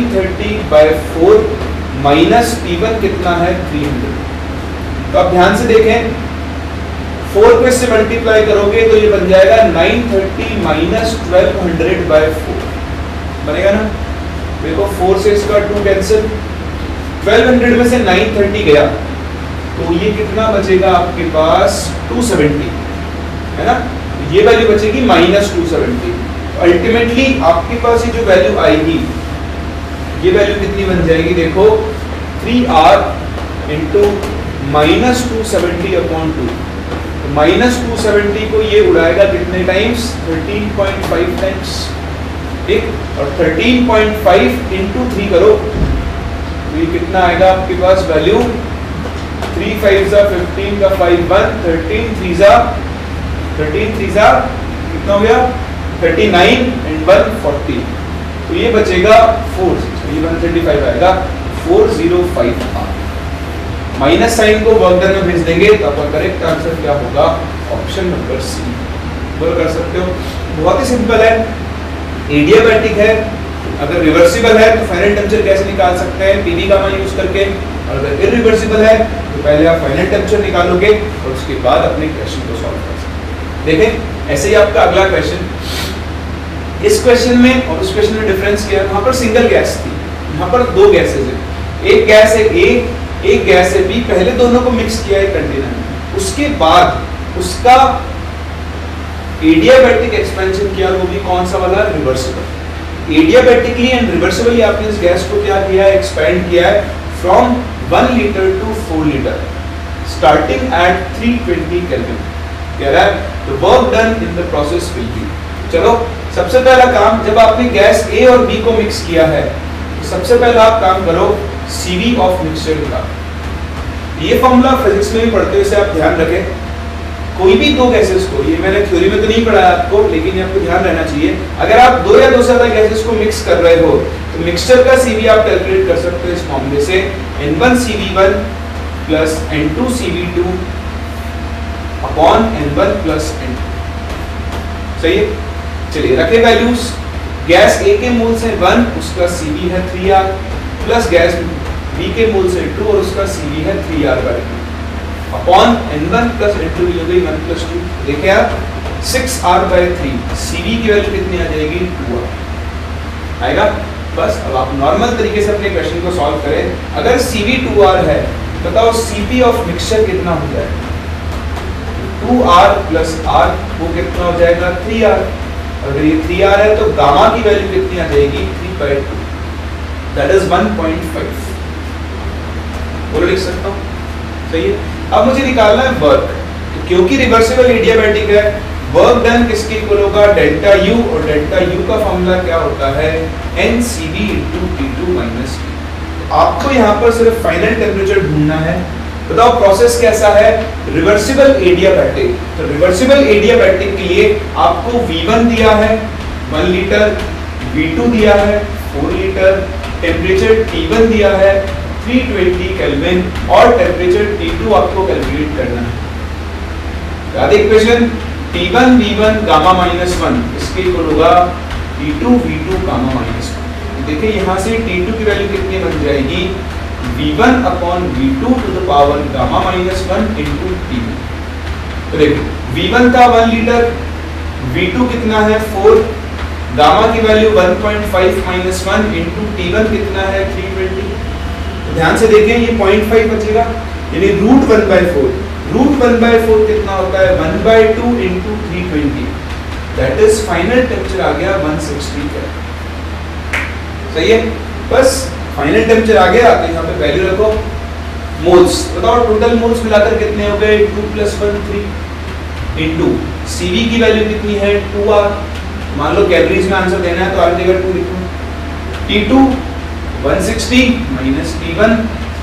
930/4 माइनस T1 कितना है 300। तो आप ध्यान से देखें, 4 को इससे मल्टीप्लाई करोगे तो ये बन जाएगा 930 माइनस 1200/4 बनेगा ना। देखो 4 से इसका 2 कैंसिल, 1200 में से 930 गया तो ये कितना बचेगा आपके पास 270, है ना। ये वैल्यू बचेगी माइनस 270। अल्टीमेटली आपके पास ये जो वैल्यू आएगी, ये वैल्यू कितनी बन जाएगी, देखो 3R इंटू माइनस 270/2। तो माइनस 270 को ये उड़ाएगा कितने टाइम्स, 13.5 टाइम्स, ठीक। और 13.5 इंटू 3 करो तो ये कितना आएगा आपके पास वैल्यू, 3 5 जा 15 का 5 1, 13 3 जा कितना हो गया 39 एंड 1 40। तो ये बचेगा 4, ये 135 आएगा 405R। माइनस साइन को वर्क डन में भेज देंगे तो आपका करेक्ट आंसर क्या होगा, ऑप्शन नंबर सी। बोलो कर सकते हो, बहुत ही सिंपल है। एडियाबैटिक है, अगर रिवर्सिबल है तो फाइनल टेंपरेचर कैसे निकाल सकते हैं, पीवी गामा यूज करके, और अगर इरिवर्सिबल है तो पहले आप फाइनल टेंपरेचर निकालोगे और उसके बाद अपने क्वेश्चन को सॉल्व कर सकते हैं। देखें ऐसे ही आपका अगला क्वेश्चन, इस क्वेश्चन में और उस क्वेश्चन में डिफरेंस क्या है, वहां पर सिंगल गैस थी, यहाँ पर 2 गैसेज है, एक गैस है A, एक गैस है B। पहले दोनों को मिक्स किया है कंटेनर में, उसके बाद उसका एडियाबैटिक एक्सपेंशन किया, वो भी कौन सा वाला, रिवर्सिबल। एडियाबैटिकली एंड रिवर्सिबली आपने इस गैस को क्या किया है, एक्सपेंड किया है from 1 litre to 4 litre starting at 320 kelvin. कह रहा है the work done in the process will be। चलो सबसे पहला काम, जब आपने गैस A और B को मिक्स किया है तो सबसे पहला आप काम करो CV ऑफ मिक्सचर का। ये फॉर्मूला फिजिक्स में भी पढ़ते हो, इसे आप ध्यान रखें। कोई भी 2 गैसेस को, ये मैंने थ्योरी में तो नहीं पढ़ाया आपको, लेकिन आपको ध्यान रहना चाहिए, अगर आप 2 या 2 से ज्यादा गैसेस को मिक्स कर रहे हो तो मिक्सचर का CV आप कैलकुलेट कर सकते हो इस फॉर्मूले से, N1CV1 plus N2CV2 upon N1 plus N2। सही है, चलिए रखे वैल्यूज। गैस A के मोल से 1, उसका CV है 3R, प्लस गैस B के मोल से 2 और उसका CV है 3R/2 upon N1 plus N2 की हो गई 1 प्लस 2। देखिए आप 6R/3, CV की वैल्यू कितनी आ जाएगी 2R आएगा। बस अब आप नॉर्मल तरीके से अपने क्वेश्चन को सॉल्व करें। अगर CV 2R है, बताओ CP ऑफ मिक्सचर कितना हो जाएगा, 2r प्लस r वो कितना हो जाएगा 3r। अगर ये 3r है तो गामा की वैल्यू कितनी आ जाएगी 3/2, दैट इज 1.5। बोलो लिख सकता हूँ, सही है। अब मुझे निकालना है वर्क, तो क्योंकि रिवर्सिबल एडियाबैटिक है, वर्क डन किसके इक्वल होगा डेल्टा यू, और डेल्टा यू का फॉर्मूला क्या होता है NCV × T2 - T। आपको यहाँ पर सिर्फ फाइनल टेम्परेचर ढूंढना है। बताओ प्रोसेस कैसा है, रिवर्सिबल एडियाबैटिक। तो रिवर्सिबल एडियाबैटिक के लिए आपको V1 दिया है 1 लीटर, V2 दिया है 4 लीटर, टेम्परेचर T1 दिया है 320 केल्विन और टेम्परेचर T2 आपको कैलकुलेट करना है। याद इक्वेशन T1 V1 गामा -1 इसके इक्वल होगा T2 V2 गामा -1। देखिए यहाँ से T2 की वैल्यू कितनी बन जाएगी V1 upon V2 to the power gamma -1 into T2। तो देखो V1 था 1 लीटर, V2 कितना है 4, गामा की वैल्यू 1.5 - 1 इंटू T1 कितना है 320। तो ध्यान से देखें ये 0.5 बचेगा, यानी √1/4। √1/4 कितना होता है 1/2 into 320, that is final temperature आ गया 160 केल्विन। सही है, बस फाइनल टेम्परेचर आ गया तो यहाँ पे वैल्यू रखो। मोल्स बताओ टोटल मोल्स मिलाकर कितने हो गए 2 + 1 3 इंटू CV की वैल्यू कितनी है 2r। मान लो कैलोरीज में आंसर देना है तो r जगह 2 लिखो। T2 160 - T1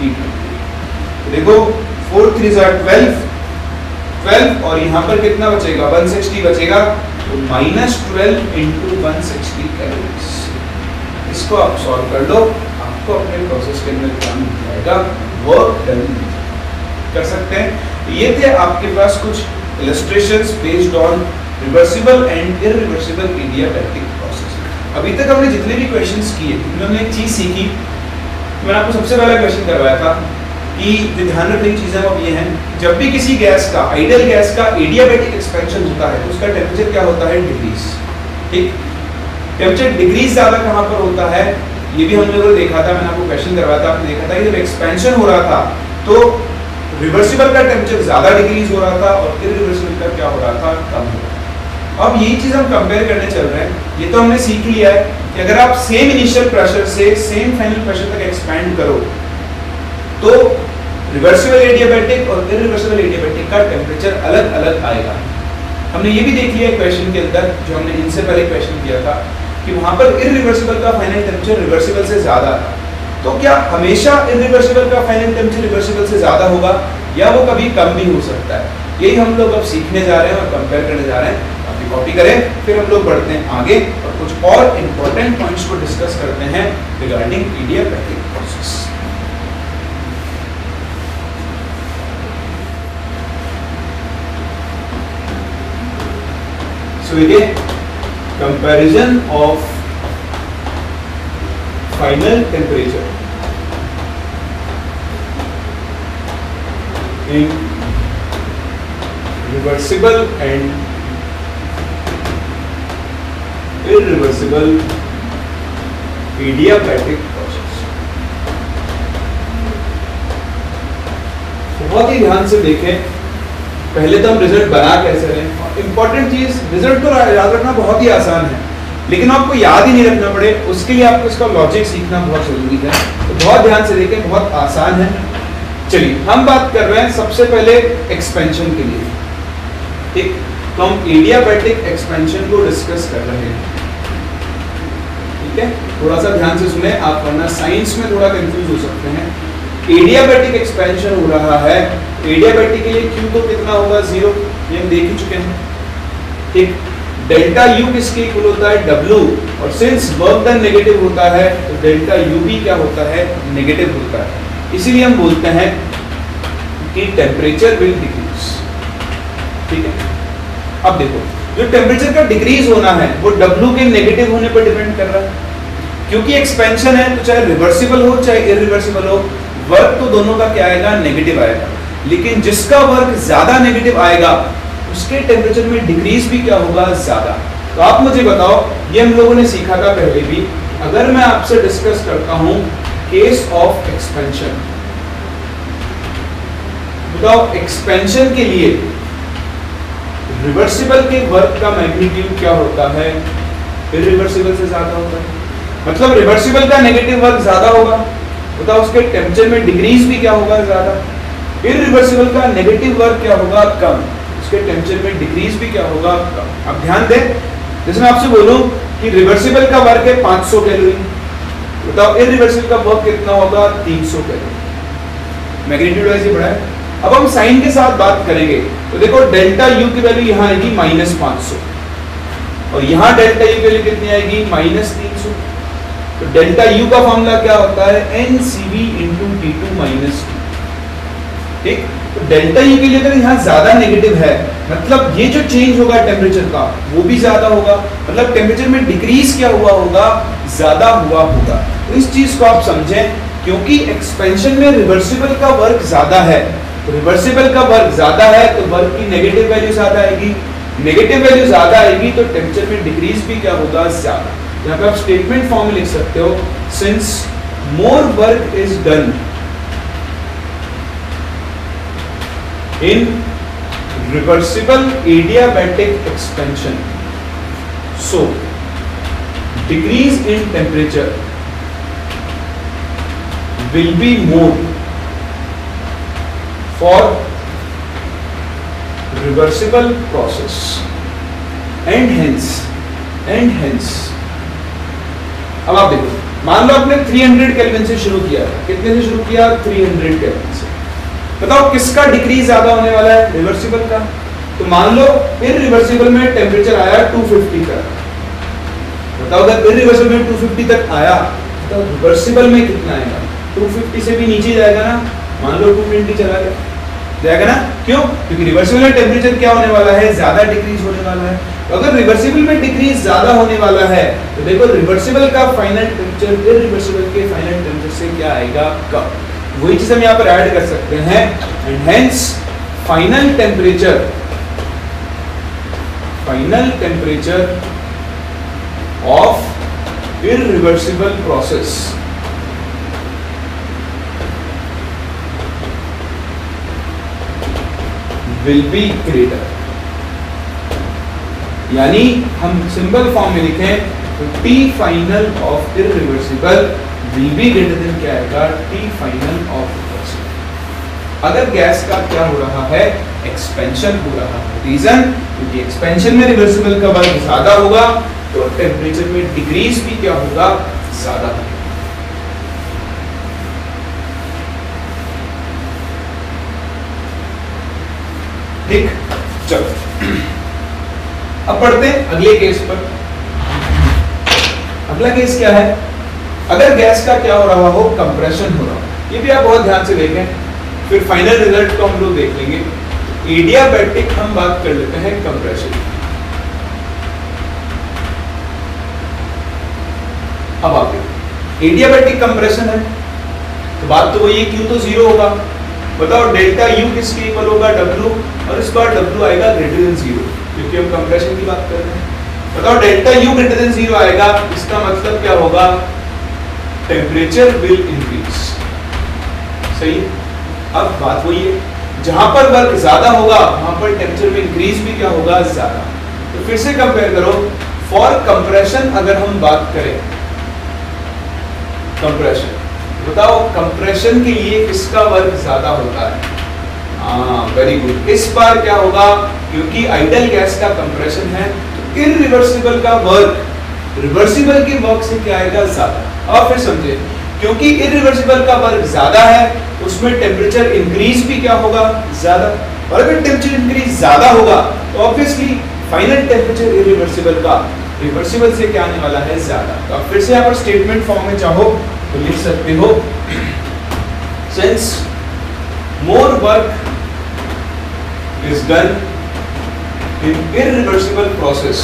320। देखो 4 3 12 और यहाँ पर कितना बचेगा 160 बचेगा, तो -12 इंटू 160 कैलोरीज। इसको आप सॉल्व कर लो, आपको अपने प्रोसेस के अंदर क्या मिल जाएगा, वर्क डन कर सकते हैं। ये थे आपके पास कुछ illustrations based on reversible and irreversible adiabatic process. अभी तक हमने जितने भी क्वेश्चंस किए उन्होंने एक चीज सीखी। मैंने आपको सबसे पहला क्वेश्चन करवाया था कि जो ध्यान रखने की चीजें वो ये हैं, जब भी किसी गैस का आइडियल गैस का एडियाबैटिक एक्सपेंशन होता है तो उसका टेम्परेचर क्या होता है डिग्रीज। ठीक, टेम्परेचर डिग्रीज ज्यादा कहाँ पर होता है ये भी हम लोगों ने देखा था, मैंने आपको क्वेश्चन करवाया था, आपने देखा था कि जब एक्सपेंशन हो रहा था तो रिवर्सिबल का टेम्परेचर ज्यादा डिग्रीज हो रहा था और इरिवर्सिबल का क्या हो रहा था कम हो रहा था। अब यही चीज हम कंपेयर करने चल रहे हैं। ये तो हमने सीख लिया है कि अगर आप सेम इनिशियल प्रेशर से सेम फाइनल प्रेशर तक एक्सपैंड करो तो रिवर्सिबल एडियाबैटिक और इरिवर्सिबल एडियाबैटिक का टेम्परेचर अलग अलग आएगा। हमने ये भी देख लिया क्वेश्चन के अंदर जो हमने इनसे पहले क्वेश्चन किया था कि वहां पर इरिवर्सिबल का फाइनल टेम्परेचर रिवर्सिबल से ज्यादा था। तो क्या हमेशा इरिवर्सिबल का फाइनल टेम्परेचर रिवर्सिबल से ज्यादा होगा या वो कभी कम भी हो सकता है? यही हम लोग अब सीखने जा रहे हैं और कंपेयर करने जा रहे हैं। आप कॉपी करें, फिर हम लोग बढ़ते हैं आगे और कुछ और इंपॉर्टेंट पॉइंट्स को डिस्कस करते हैं regarding adiabatic process. So again, comparison of final temperature in reversible and irreversible adiabatic process। बहुत ही ध्यान से देखें, पहले तो हम रिजल्ट बना कैसे रहे। इंपॉर्टेंट चीज, रिजल्ट तो याद रखना बहुत ही आसान है, लेकिन आपको याद ही नहीं रखना पड़े उसके लिए आपको इसका लॉजिक सीखना बहुत जरूरी है। तो बहुत ध्यान से देखें, बहुत आसान है। चलिए हम बात कर रहे हैं सबसे पहले एक्सपेंशन के लिए। ठीक, तो हम एडियाबैटिक एक्सपेंशन को डिस्कस कर रहे हैं। ठीक है, थोड़ा सा ध्यान से सुने आप, वरना साइंस में थोड़ा कंफ्यूज हो सकते हैं। एडियाबैटिक एक्सपेंशन हो रहा है, एडियाबैटिक के लिए Q तो कितना होगा 0, ये हम देख ही चुके हैं। ठीक, डेल्टा U किसके इक्वल होता है W, और सिंस वर्क डन नेगेटिव होता है तो डेल्टा U भी क्या होता है नेगेटिव होता है। इसीलिए हम बोलते हैं कि टेम्परेचर विल डिक्रीज। ठीक है, अब देखो जो टेम्परेचर का डिक्रीज होना है वो W के नेगेटिव होने पर डिपेंड कर रहा है, क्योंकि एक्सपेंशन है तो चाहे रिवर्सिबल हो चाहे इरिवर्सिबल हो, वर्क तो दोनों का क्या आएगा नेगेटिव आएगा। लेकिन जिसका वर्क ज्यादा नेगेटिव आएगा उसके टेम्परेचर में डिक्रीज भी क्या होगा ज्यादा। तो आप मुझे बताओ, ये हम लोगों ने सीखा था पहले भी, अगर मैं आपसे डिस्कस करता हूं केस ऑफ एक्सपेंशन, बताओ एक्सपेंशन के लिए रिवर्सिबल के वर्क का मैग्नीट्यूड क्या होता है, इरिवर्सिबल से ज्यादा होता है। मतलब रिवर्सिबल का नेगेटिव वर्क ज्यादा होगा, बताओ उसके टेम्परेचर में डिक्रीज भी क्या होगा, ज्यादा। इरिवर्सिबल का नेगेटिव वर्क क्या होगा, कम, उसके टेम्परेचर में डिक्रीज भी क्या होगा, कम। अब ध्यान दें, जैसे मैं आपसे बोलूं कि रिवर्सिबल का वर्क है 500 कैलोरी, बताओ इरिवर्सिबल का वर्क कितना होगा, 300 कैलोरी। मैग्नीट्यूड वाइज ये बड़ा है। अब हम साइन के साथ बात करेंगे तो देखो डेल्टा यू की वैल्यू यहाँ आएगी -500 और यहाँ डेल्टा यू की वैल्यू कितनी आएगी, -300। तो डेल्टा यू का फॉर्मूला क्या होता है, NCV × T2 - T। ठीक, तो डेल्टा यू के लिए अगर यहाँ ज्यादा नेगेटिव है, मतलब ये जो चेंज होगा टेम्परेचर का वो भी ज्यादा होगा, मतलब टेम्परेचर में डिक्रीज क्या हुआ होगा, ज्यादा हुआ होगा। तो इस चीज को आप समझें, क्योंकि एक्सपेंशन में रिवर्सिबल का वर्क ज्यादा है, तो रिवर्सिबल का वर्क ज्यादा है तो वर्क की नेगेटिव वैल्यू ज्यादा आएगी, नेगेटिव वैल्यू ज्यादा आएगी तो टेम्परेचर में डिक्रीज भी क्या होगा, ज्यादा। यहाँ पे आप स्टेटमेंट फॉर्म में लिख सकते हो, since more work is done in reversible adiabatic expansion, so decrease in temperature will be more for reversible process and hence. अब आप देखो, मान लो आपने 300 केल्विन से शुरू किया, कितने से शुरू किया, 300 केल्विन से। बताओ किसका डिक्रीज ज्यादा होने वाला है, रिवर्सिबल का। तो मान लो इरिवर्सिबल में टेम्परेचर आया 250 तक, बताओ अगर इरिवर्सिबल में 250 तक आया तो रिवर्सिबल में कितना आएगा, 250 से भी नीचे जाएगा ना, मान लो 220 चला जाएगा ना, क्यों, क्योंकि रिवर्सिबल में टेम्परेचर क्या होने वाला है, ज्यादा डिक्रीज होने वाला है। तो अगर रिवर्सिबल में डिक्रीज ज्यादा होने वाला है तो देखो रिवर्सिबल का फाइनल टेम्परेचर इरिवर्सिबल के फाइनल टेम्परेचर से क्या आएगा, कम। वही चीज हम यहाँ पर ऐड कर सकते हैं, and hence final temperature of irreversible process will be greater. यानी हम सिंपल फॉर्म में लिखें तो T final of irreversible will be greater than क्या आएगा, T फाइनल ऑफ रिवर्सिबल। अगर गैस का क्या हो रहा है, एक्सपेंशन हो रहा है, रीजन क्योंकि एक्सपेंशन में रिवर्सिबल का वर्क ज्यादा होगा तो टेम्परेचर में डिक्रीज भी क्या होगा, ज्यादा होगा। ठीक, चलो अब पढ़ते हैं अगले केस पर। अगला केस क्या है, अगर गैस का क्या हो रहा हो, कंप्रेशन हो रहा हो। ये भी आप बहुत ध्यान से देखें, फिर फाइनल रिजल्ट को हम लोग देख लेंगे। एडियाबैटिक हम बात कर लेते हैं कंप्रेशन। अब आप देखो एडियाबैटिक कंप्रेशन है तो बात तो वही है, क्यू तो 0 होगा। बताओ डेल्टा यू किसके इक्वल होगा, W, और इस बार W आएगा ग्रेटर देन 0 क्योंकि हम कंप्रेशन की बात कर रहे हैं। बताओ डेल्टा यू ग्रेटर देन 0 आएगा, इसका मतलब क्या होगा, टेम्परेचर विल इंक्रीज। सही है। अब बात वही है, जहां पर वर्क ज्यादा होगा वहां पर टेम्परेचर में इंक्रीज भी क्या होगा, ज्यादा। तो फिर से कंपेयर करो, फॉर कंप्रेशन अगर हम बात करें, कंप्रेशन बताओ कंप्रेशन के लिए किसका वर्क ज्यादा होता है, वेरी गुड। इस बार क्या होगा, क्योंकि आइडल गैस का कंप्रेशन है तो इरिवर्सिबल का वर्क रिवर्सिबल के वर्क से क्या आएगा, ज्यादा। अब फिर समझे, क्योंकि इरिवर्सिबल का वर्क ज्यादा है उसमें टेम्परेचर इंक्रीज भी क्या होगा, ज्यादा। और अगर टेम्परेचर इंक्रीज ज्यादा होगा तो ऑब्वियसली फाइनल टेम्परेचर इरिवर्सिबल का रिवर्सिबल से क्या आने वाला है, ज्यादा। तो आप फिर से यहाँ पर स्टेटमेंट फॉर्म में चाहो तो लिख सकते हो, since more work is done in irreversible process,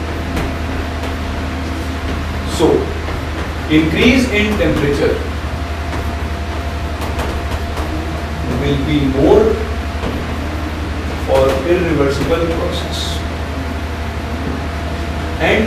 so increase in temperature will be more for irreversible process and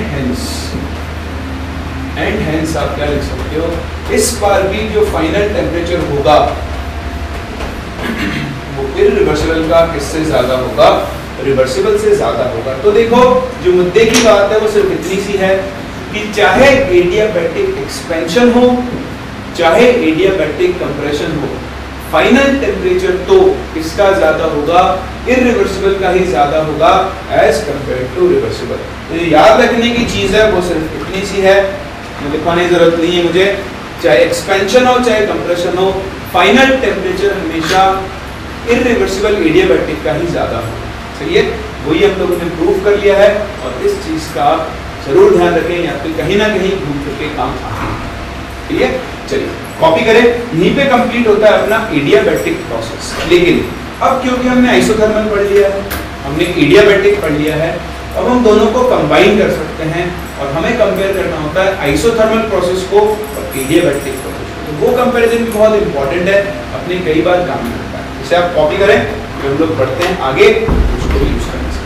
hence आप क्या लिख सकते हो, इस बार भी जो फाइनल टेम्परेचर होगा वो इरिवर्सिबल का किससे ज्यादा होगा, रिवर्सिबल से ज़्यादा होगा। तो देखो जो मुद्दे की बात है वो सिर्फ इतनी सी है कि चाहे एडियाबैटिक एक्सपेंशन हो चाहे एडियाबैटिक कंप्रेशन हो, फाइनल टेम्परेचर तो इसका ज़्यादा होगा, इरिवर्सिबल का ही ज़्यादा होगा एज कंपेयर टू रिवर्सिबल। तो ये याद रखने की चीज़ है वो सिर्फ इतनी सी है, लिखवाने की जरूरत नहीं है मुझे। चाहे एक्सपेंशन हो चाहे कंप्रेशन हो, फाइनल टेम्परेचर हमेशा इरिवर्सिबल एडियाबैटिक का ही ज़्यादा होगा। सही है, वही हम लोगों ने प्रूव कर लिया है और इस चीज़ का जरूर ध्यान रखें, या फिर कहीं ना कहीं घूम फिर के काम आते हैं। ठीक है, चलिए कॉपी करें। यहीं पे कंप्लीट होता है अपना एडियाबैटिक प्रोसेस। लेकिन अब क्योंकि हमने आइसोथर्मल पढ़ लिया है, हमने एडियाबैटिक पढ़ लिया है, अब हम दोनों को कंबाइन कर सकते हैं और हमें कंपेयर करना होता है आइसोथर्मल प्रोसेस को और एडियाबैटिक प्रोसेस को। तो वो कंपैरिजन भी बहुत इंपॉर्टेंट है, अपने कई बार काम में आता है। इसे आप कॉपी करें, फिर हम लोग पढ़ते हैं आगे, उसको भी यूज करने से।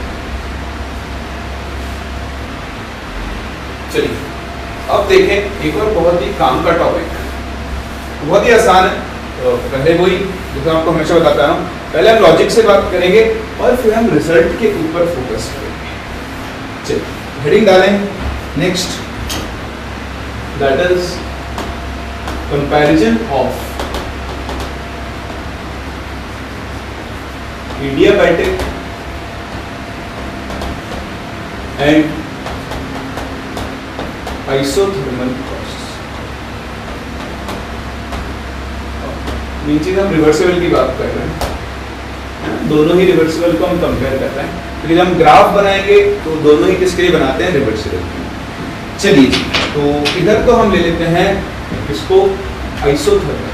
चलिए अब देखें एक और बहुत ही काम का टॉपिक, बहुत ही आसान है। तो पहले वही जो आपको हमेशा बताता हूँ, पहले हम लॉजिक से बात करेंगे और फिर हम रिजल्ट के ऊपर फोकस करेंगे। चलिए हेडिंग डालें, next, that is comparison of adiabatic and isothermal process. नीचे हम रिवर्सिबल की बात कर रहे हैं, दोनों ही रिवर्सिबल को हम कंपेयर कर रहे हैं, क्योंकि जब हम ग्राफ बनाएंगे तो दोनों ही किसके लिए बनाते हैं, रिवर्सिबल। चलिए तो इधर तो हम ले लेते हैं इसको आइसोथर्मल।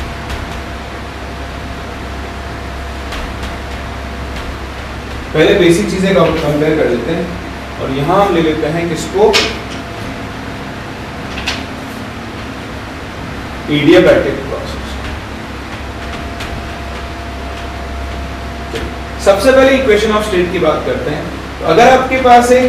पहले बेसिक चीजें कंपेयर कर लेते हैं और यहां हम ले लेते हैं किसको, एडियाबैटिक प्रोसेस। सबसे पहले इक्वेशन ऑफ स्टेट की बात करते हैं। तो अगर आपके पास एक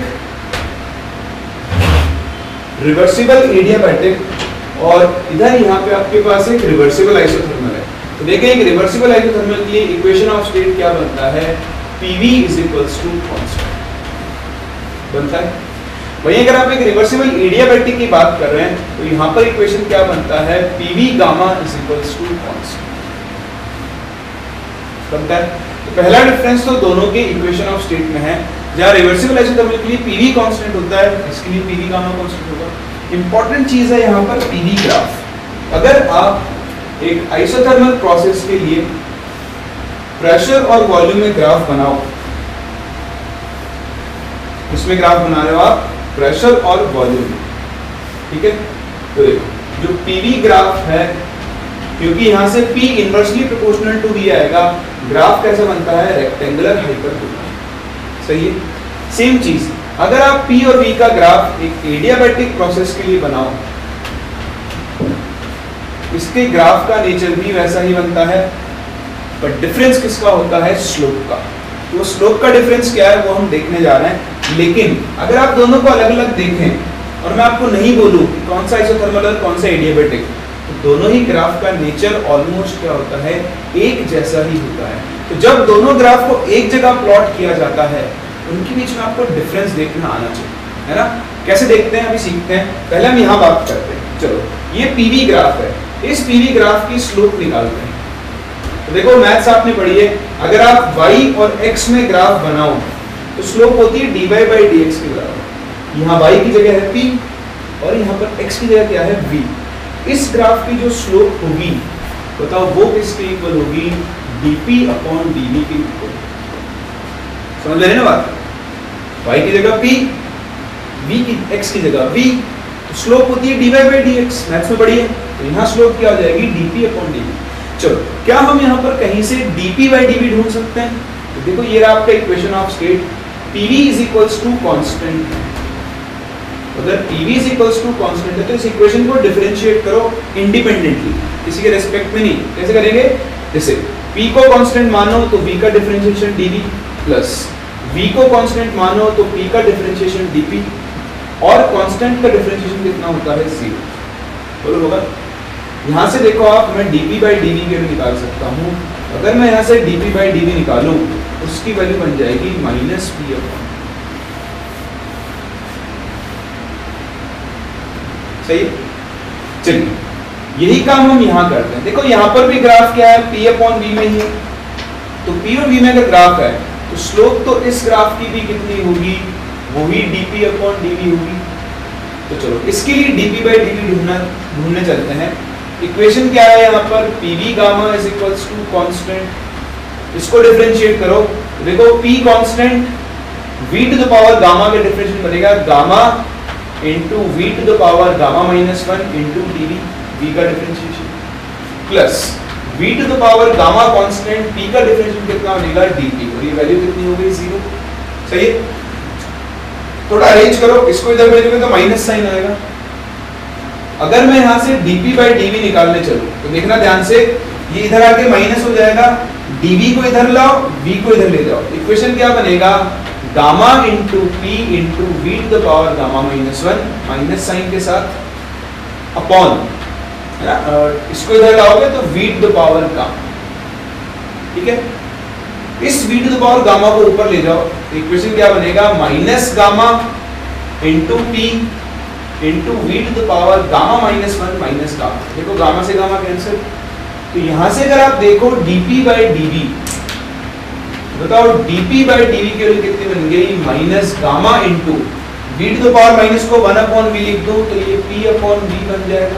रिवर्सिबल एडियाबैटिक और इधर यहाँ पे आपके पास एक रिवर्सिबल आइसोथर्मल है, तो देखें एक रिवर्सिबल आइसोथर्मल के लिए इक्वेशन ऑफ स्टेट क्या बनता है, PV is equals to constant बनता है। वहीं अगर आप एक रिवर्सिबल एडियाबैटिक की बात कर रहे हैं तो यहाँ पर इक्वेशन क्या बनता है, PV gamma is equals to constant बनता है। तो पहला डिफरेंस तो दोनों के इक्वेशन ऑफ स्टेट में है, जहाँ रिवर्सिबल आइसोथर्मल के लिए PV कांस्टेंट होता है, इसके लिए PV गामा कांस्टेंट होगा। इंपॉर्टेंट चीज है यहाँ पर PV ग्राफ। अगर आप एक आइसोथर्मल प्रोसेस के लिए प्रेशर और वॉल्यूम में ग्राफ बनाओ, इसमें ग्राफ बना रहे हो आप प्रेशर और वॉल्यूम, ठीक है। तो जो PV ग्राफ है, क्योंकि यहां से P inversely proportional to V आएगा, ग्राफ कैसा बनता है, रेक्टेंगुलर हाइपरबोला। सही है। सेम चीज अगर आप P और V का ग्राफ एक एडियाबैटिक प्रोसेस के लिए बनाओ, इसके ग्राफ का नेचर भी वैसा ही बनता है, पर डिफरेंस किसका होता है, स्लोप का। तो स्लोप का डिफरेंस क्या है वो हम देखने जा रहे हैं। लेकिन अगर आप दोनों को अलग अलग देखें और मैं आपको नहीं बोलूं कि कौन सा आइसोथर्मल और कौन सा एडियाबैटिक, तो दोनों ही ग्राफ का नेचर ऑलमोस्ट क्या होता है, एक जैसा ही होता है। तो जब दोनों ग्राफ को एक जगह प्लॉट किया जाता है, उनके बीच में आपको डिफरेंस देखना आना चाहिए, है ना। कैसे देखते हैं अभी सीखते हैं, पहले हम यहाँ बात करते हैं। चलो ये PV ग्राफ है, इस PV ग्राफ की स्लोप निकालते हैं। तो देखो मैथ्स आपने पढ़ी है, अगर आप y और x में ग्राफ बनाओ तो स्लोप होती है dy by dx के बराबर। यहाँ y की जगह है p और यहाँ पर x की जगह क्या है, v। इस ग्राफ की जो स्लोप होगी बताओ वो किसके इक्वल होगी, dp अपॉन dv के इक्वल। समझ रहे हैं ना बात, y की जगह p, v की x की जगह v, तो स्लोप होती है dy by dx, मैथ्स में पढ़ी है। तो यहाँ स्लोप क्या हो जाएगी, dp अपॉन dv। चलो क्या हम यहाँ पर कहीं से dp by dv ढूंढ सकते हैं, तो देखो ये रहा आपका equation of state, PV is equals to constant. अगर PV is equals to constant है तो इस इक्वेशन को डिफरेंशिएट करो इंडिपेंडेंटली, किसी के रेस्पेक्ट में नहीं। कैसे करेंगे, जैसे P को कांस्टेंट मानो तो V का डिफरेंशिएशन dV प्लस V को कांस्टेंट मानो तो P का डिफरेंशिएशन dP, और कांस्टेंट का डिफरेंशिएशन कितना होता है, 0। बोलो होगा। यहाँ से देखो आप, मैं dp by dv के भी निकाल सकता हूँ। अगर मैं यहाँ से dp by dv निकालूं तो उसकी वैल्यू बन जाएगी माइनस पी अपॉन, सही है। चलिए यही काम हम यहाँ करते हैं। देखो यहाँ पर भी ग्राफ क्या है, P अपॉन V में ही है, तो P और V में अगर ग्राफ है तो स्लोप तो इस ग्राफ की भी कितनी होगी, वही dP अपॉन dV होगी। तो चलो इसके लिए dP बाई dV ढूंढने चलते हैं। इक्वेशन क्या है यहाँ पर, PV gamma is equals to constant, इसको डिफरेंशिएट करो। देखो P constant, V to the power gamma का डिफरेंशिएट बनेगा gamma into V to the power gamma minus 1 into dV, V का differentiation, plus V to the power gamma constant, P का differentiation कितना बनेगा dP, और ये वैल्यू कितनी हो गई 0, सही है। थोड़ा अरेंज करो, इसको इधर भेजोगे तो माइनस साइन आएगा। अगर मैं यहाँ से dP बाई dV निकालने चलूं तो देखना ध्यान से, ये इधर आके माइनस हो जाएगा, dV को इधर लाओ, V को इधर ले जाओ, इक्वेशन क्या बनेगा, gamma into P into V to the power gamma minus 1 minus sign के साथ अपॉन, है ना, इसको इधर लाओगे तो V to the power gamma, ठीक है। इस V to the power gamma को ऊपर ले जाओ, इक्वेशन क्या बनेगा, minus gamma into P into V to the power gamma minus 1 minus gamma, देखो गामा से गामा कैंसिल, तो यहां से अगर आप देखो dP बाई dV, बताओ dP बाई dV की वैल्यू कितनी बन गई, minus gamma into V to the power minus को 1 अपॉन V लिख दो तो ये P अपॉन V बन जाएगा।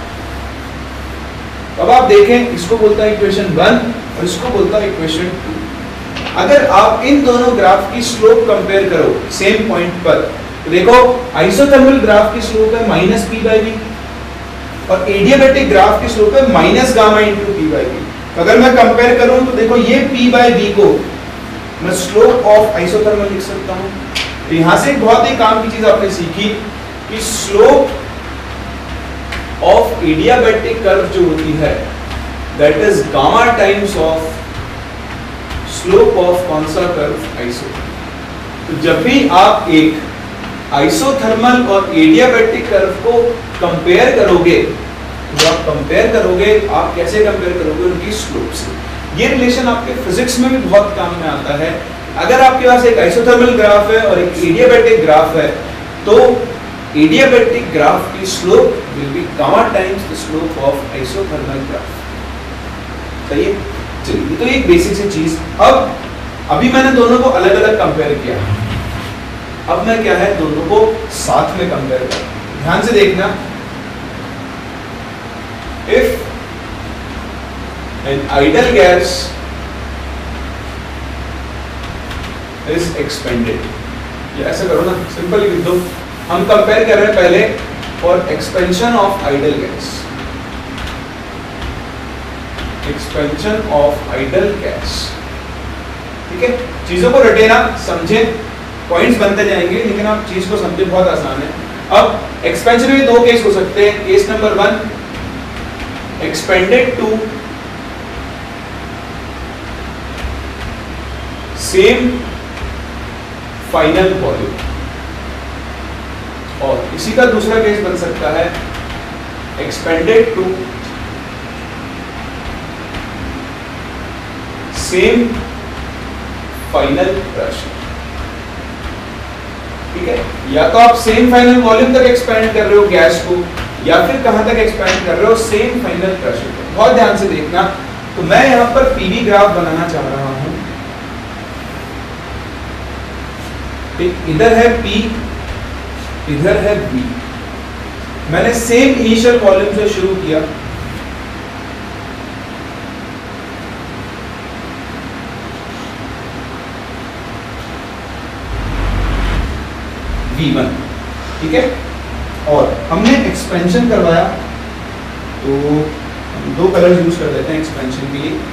अब आप देखें, इसको बोलता है इक्वेशन 1 और इसको बोलता है इक्वेशन 2। अगर आप इन दोनों ग्राफ की स्लोप कंपेयर करो सेम पॉइंट पर, तो देखो आइसोथर्मल ग्राफ की स्लोप है माइनस पी बाई वी और एडियाबैटिक ग्राफ की स्लोप है minus gamma into P by V. अगर मैं कंपेयर करूं तो देखो ये पी बाई वी को मैं स्लोप ऑफ आइसोथर्मल लिख सकता हूं। तो यहां से एक बहुत ही काम की चीज आपने सीखी कि स्लोप ऑफ एडियाबैटिक कर्व जो होती है that is gamma times of slope of कौन सा कर्व, आइसोथर्मल। तो जब भी आप एक आइसोथर्मल और एडियाबैटिक कर्व को कंपेयर करोगे, तो आप कंपेयर करोगे, आप कैसे कंपेयर करोगे, उनकी स्लोप से। ये रिलेशन आपके फिजिक्स में भी बहुत काम में आता है। अगर आपके पास एक आइसोथर्मल ग्राफ है और एक एडियाबैटिक ग्राफ है, तो एडियाबैटिक ग्राफ की slope will be gamma times the slope of isothermal graph, सही है। चलिए, तो एक बेसिक सी चीज। अब अभी मैंने दोनों को अलग अलग कंपेयर किया, अब मैं क्या है दोनों को साथ में कंपेयर कर, ध्यान से देखना। If an ideal gas is expanded, ये ऐसा करो ना, सिंपल लिख दो। हम कंपेयर कर रहे हैं पहले for expansion of ideal gas, expansion of ideal gas, ठीक है। चीजों को रटे ना, समझे, पॉइंट्स बनते जाएंगे, लेकिन आप चीज को समझे, बहुत आसान है। अब एक्सपेंशन में दो केस हो सकते हैं। Case number 1, expanded to same final volume, और इसी का दूसरा केस बन सकता है expanded to same final pressure, ठीक है। या तो आप सेम फाइनल वॉल्यूम तक एक्सपेंड कर रहे हो गैस को, या फिर कहां तक एक्सपेंड कर रहे हो, सेम फाइनल प्रेशर को। बहुत ध्यान से देखना। तो मैं यहां पर पीवी ग्राफ बनाना चाह रहा हूं, इधर है P, इधर है V। मैंने सेम इनिशियल वॉल्यूम से शुरू किया, V1, ठीक है, और हमने एक्सपेंशन करवाया, तो हम दो कलर यूज कर देते हैं एक्सपेंशन के लिए।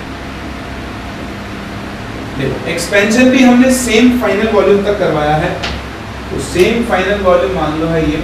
देखो एक्सपेंशन भी हमने सेम फाइनल वॉल्यूम तक करवाया है, तो सेम फाइनल वॉल्यूम मान लो है ये,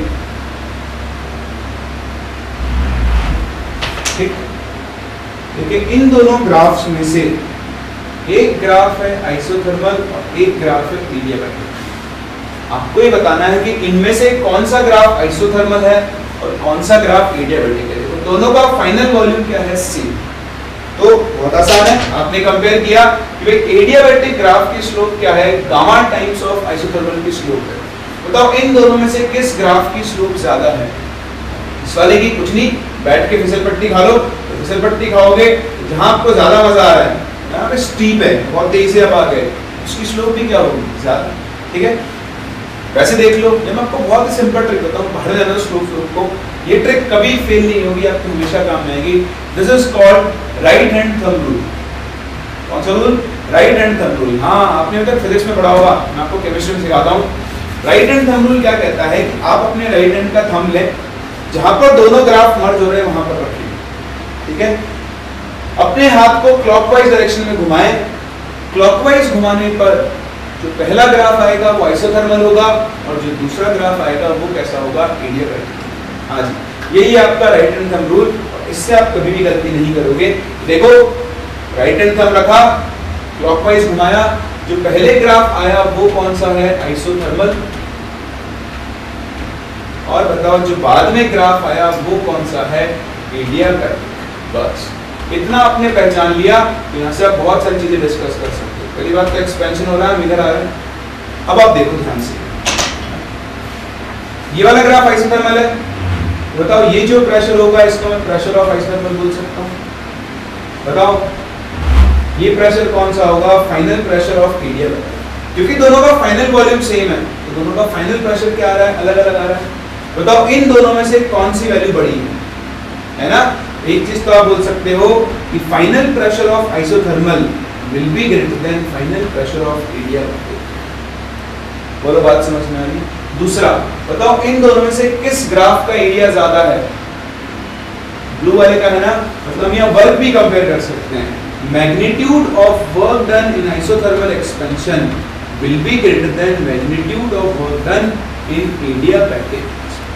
ठीक। देखिए इन दोनों ग्राफ्स में से एक ग्राफ है आइसोथर्मल और एक ग्राफ है एडियाबैटिक। आपको ये बताना है कि इनमें से कौन सा ग्राफ आइसोथर्मल है और कौन सा ग्राफ एडियाबैटिक है। देखो दोनों का फाइनल वॉल्यूम क्या है, सेम, तो बहुत आसान है, आपने कंपेयर किया कि भाई एडियाबैटिक ग्राफ की स्लोप क्या है, गामा टाइम्स ऑफ आइसोथर्मल की स्लोप है। बताओ इन दोनों में से किस ग्राफ की स्लोप ज्यादा है? इस वाले की कुछ नहीं, बैठ के फिसल पट्टी खा लो, तो फिसल पट्टी खाओगे जहां आपको ज्यादा मजा आ रहा है, यहाँ पे स्टीप है, बहुत तेजी से आप आ गए, उसकी स्लोप भी क्या होगी, ज्यादा। ठीक है, वैसे देख लो, जब मैं आपको बहुत ही सिंपल ट्रिक बताऊं, पढ़ लेना स्लोप को, ये ट्रिक कभी फेल नहीं होगी, आपको हमेशा काम में आएगी। This is called right hand thumb rule. कौन सा rule? Right hand thumb rule. हाँ, आपने अभी तक फिजिक्स में पढ़ा होगा, मैं आपको केमिस्ट्री में सिखाता हूँ। राइट हैंड थंब रूल क्या कहता है कि आप अपने राइट हैंड का थंब लें, जहां पर दोनों ग्राफ मर्ज हो रहे हैं वहां पर रखिए। ठीक है, अपने हाथ को क्लॉकवाइज डायरेक्शन में घुमाएं। क्लॉकवाइज घुमाने पर जो पहला ग्राफ आएगा वो आइसोथर्मल होगा और जो दूसरा ग्राफ आएगा वो कैसा होगा, एडियाबैटिक। हाँ जी, यही आपका राइट हैंड थंब रूल, इससे आप कभी भी गलती नहीं करोगे। देखो, राइट हैंड थंब रखा, क्लॉकवाइज घुमाया, जो पहले ग्राफ आया वो कौन सा है, आइसोथर्मल, और बताओ जो बाद में ग्राफ आया वो कौन सा है, एडियाबैटिक। बस इतना आपने पहचान लिया, तो यहाँ से आप बहुत सारी चीजें डिस्कस कर सकते हो। पहली बात तो एक्सपेंशन हो रहा है, इधर आ रहा है। अब आप देखो ध्यान से, ये वाला ग्राफ आइसोथर्मल है, बताओ ये जो प्रेशर होगा इसको मैं प्रेशर ऑफ आइसोथर्मल बोल सकता हूँ। बताओ ये प्रेशर कौन सा होगा, फाइनल प्रेशर ऑफ एडियाबैटिक। क्योंकि दोनों का फाइनल वॉल्यूम सेम है, तो दोनों का फाइनल प्रेशर क्या आ रहा है, अलग अलग आ रहा है। बताओ इन दोनों में से कौन सी वैल्यू बड़ी है ना? एक चीज तो आप बोल सकते हो कि final pressure of isothermal will be greater than final pressure of adiabatic. बोलो बात समझ में आ रही? दूसरा, बताओ इन दोनों में से किस ग्राफ का एरिया ज्यादा है? ब्लू वाले का है ना, मतलब हम यहाँ वर्क भी कंपेयर कर सकते हैं। Magnitude of work done in isothermal expansion will be greater than magnitude of work done in adiabatic.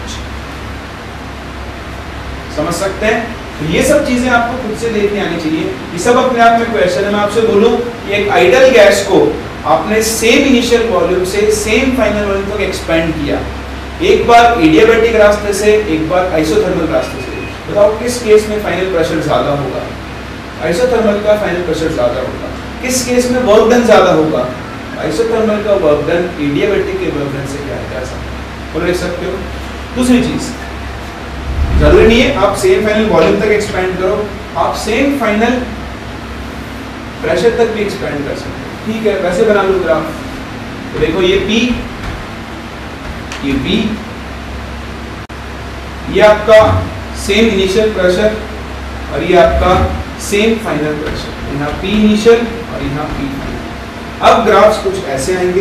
समझ सकते हैं? तो ये सब चीजें आपको खुद से देखने आनी चाहिए। ये सब अपने आप में क्वेश्चन है। मैं आपसे बोलूं कि एक आइडल गैस को आपने सेम इनिशियल वॉल्यूम से सेम फाइनल वॉल्यूम तक एक्सपेंड किया, एक बार एडियाबैटिक रास्ते से, एक बार आइसोथर्मल रास्ते से, बताओ किस केस में फाइनल प्रेशर ज्यादा होगा? आइसोथर्मल का फाइनल प्रेशर ज्यादा होगा। किस केस में वर्क डन ज्यादा होगा? आइसोथर्मल का वर्क डन एडियाबैटिक के वर्क डन से क्या है, ऐसा बोल लिख सकते हो। दूसरी चीज, जरूरी नहीं है आप सेम फाइनल वॉल्यूम तक एक्सपेंड करो, आप सेम फाइनल प्रेशर तक भी एक्सपेंड कर सकते हो। ठीक है, वैसे बना लो ग्राफ। तो देखो ये P, ये V, ये आपका सेम इनिशियल प्रेशर और ये आपका सेम फाइनल प्रेशर। यहाँ P इनिशियल और यहाँ P फाइनल। अब ग्राफ्स कुछ ऐसे आएंगे।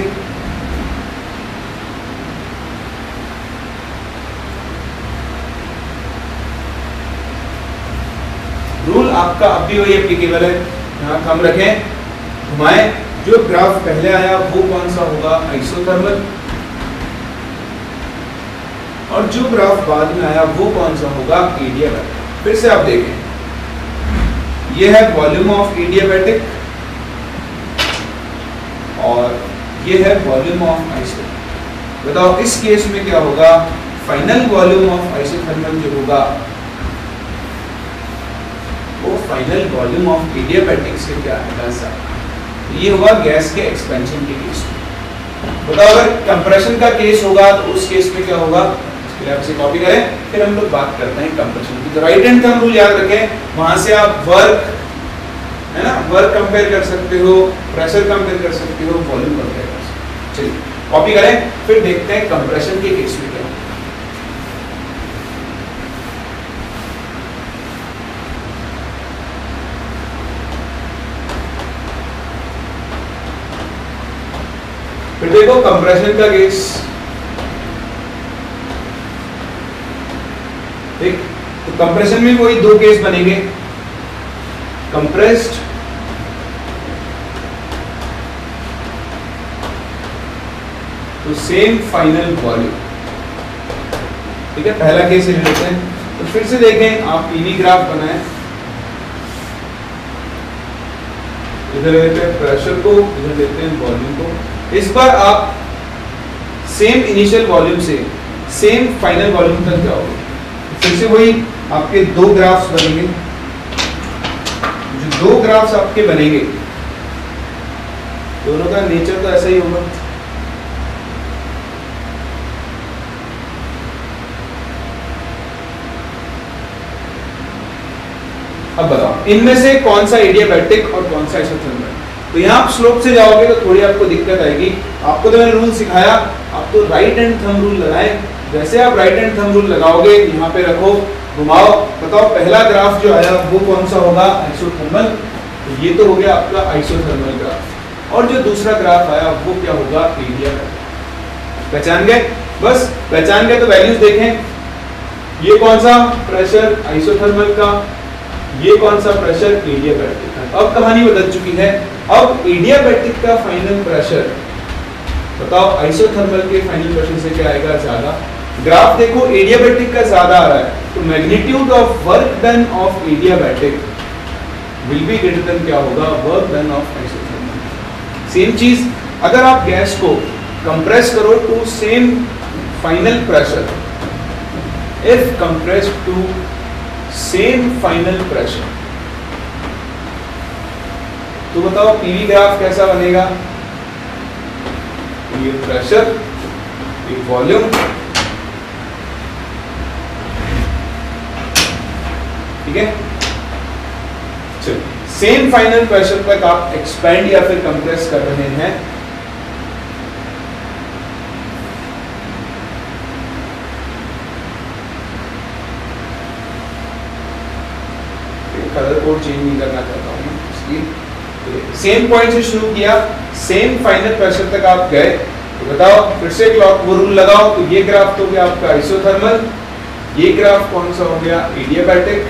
रूल आपका अब भी वही एप्लीकेबल है। यहाँ थंब रखें, घुमाएं, जो ग्राफ पहले आया वो कौन सा होगा, आइसोथर्मल, और जो ग्राफ बाद में आया वो कौन सा होगा, एडियाबैटिक। फिर से आप देखें, ये है वॉल्यूम ऑफ एडियाबैटिक और ये है वॉल्यूम ऑफ आइसोथर्मल। बताओ इस केस में क्या होगा, फाइनल वॉल्यूम ऑफ आइसोथर्मल जो होगा वो फाइनल वॉल्यूम ऑफ एडियाबैटिक से क्या है, ये होगा गैस के एक्सपेंशन के केस में। बताओ अगर कंप्रेशन का केस होगा तो उस केस में क्या होगा, इसके लिए आपसे कॉपी करें, फिर हम लोग बात करते हैं कंप्रेशन की। तो राइट हैंड थंब रूल याद रखें, वहां से आप वर्क है ना, वर्क कंपेयर कर सकते हो, प्रेशर कंपेयर कर सकते हो, वॉल्यूम कंपेयर कर सकते हो। चलिए कॉपी करें, फिर देखते हैं कंप्रेशन के केस में क्या होगा। फिर देखो कंप्रेशन का केस, ठीक, तो कंप्रेशन में वही दो केस बनेंगे, कंप्रेस्ड तो सेम फाइनल वॉल्यूम। ठीक है, पहला केस ले लेते हैं। तो फिर से देखें, आप पीवी ग्राफ बनाएं, इधर लेते हैं प्रेशर को, इधर लेते हैं वॉल्यूम को। इस बार आप सेम इनिशियल वॉल्यूम से सेम फाइनल वॉल्यूम तक जाओगे। फिर से वही आपके दो ग्राफ्स बनेंगे, जो दो ग्राफ्स आपके बनेंगे, दोनों का नेचर तो ऐसा ही होगा। अब बताओ इनमें से कौन सा एडियाबैटिक और कौन सा आइसोथर्मल। तो यहाँ आप स्लोप से जाओगे तो थोड़ी आपको दिक्कत आएगी। आपको तो मैंने रूल सिखाया, आप तो राइट हैंड थंब रूल लगाएं। जैसे आप राइट हैंड थंब रूल लगाओगे, यहाँ पे रखो, घुमाओ, बताओ पहला ग्राफ जो आया वो कौन सा होगा, आइसोथर्मल। तो ये तो हो गया आपका आइसोथर्मल ग्राफ। और जो दूसरा ग्राफ आया वो क्या होगा, एडियाबैटिक। पहचान गए? बस पहचान गए तो वैल्यूज देखें। ये कौन सा प्रेशर आइसोथर्मल का, ये कौन सा प्रेशर एडियाबैटिक का। अब कहानी बदल चुकी है। अब एडियाबैटिक का फाइनल प्रेशर बताओ आइसोथर्मल के फाइनल प्रेशर से क्या आएगा, ज्यादा। ग्राफ देखो एडियाबैटिक का ज्यादा आ रहा है, तो magnitude of work done of adiabatic will be greater than क्या होगा, work done of isothermal. Same चीज अगर आप गैस को कंप्रेस करो to same final pressure, if compressed to same final pressure, तो बताओ पीवी ग्राफ कैसा बनेगा। ये प्रेशर, ये वॉल्यूम, ठीक है। चलो सेम फाइनल प्रेशर तक आप एक्सपेंड या फिर कंप्रेस कर रहे हैं, कलर कोड चेंज नहीं करना चाहता हूं इसलिए। सेम पॉइंट से शुरू किया, सेम फाइनल प्रेशर तक आप गए, तो बताओ फिर से क्लॉक वो रूल लगाओ। तो ये ग्राफ तो गया आपका आइसोथर्मल, ये ग्राफ कौन सा हो गया, एडियाबैटिक।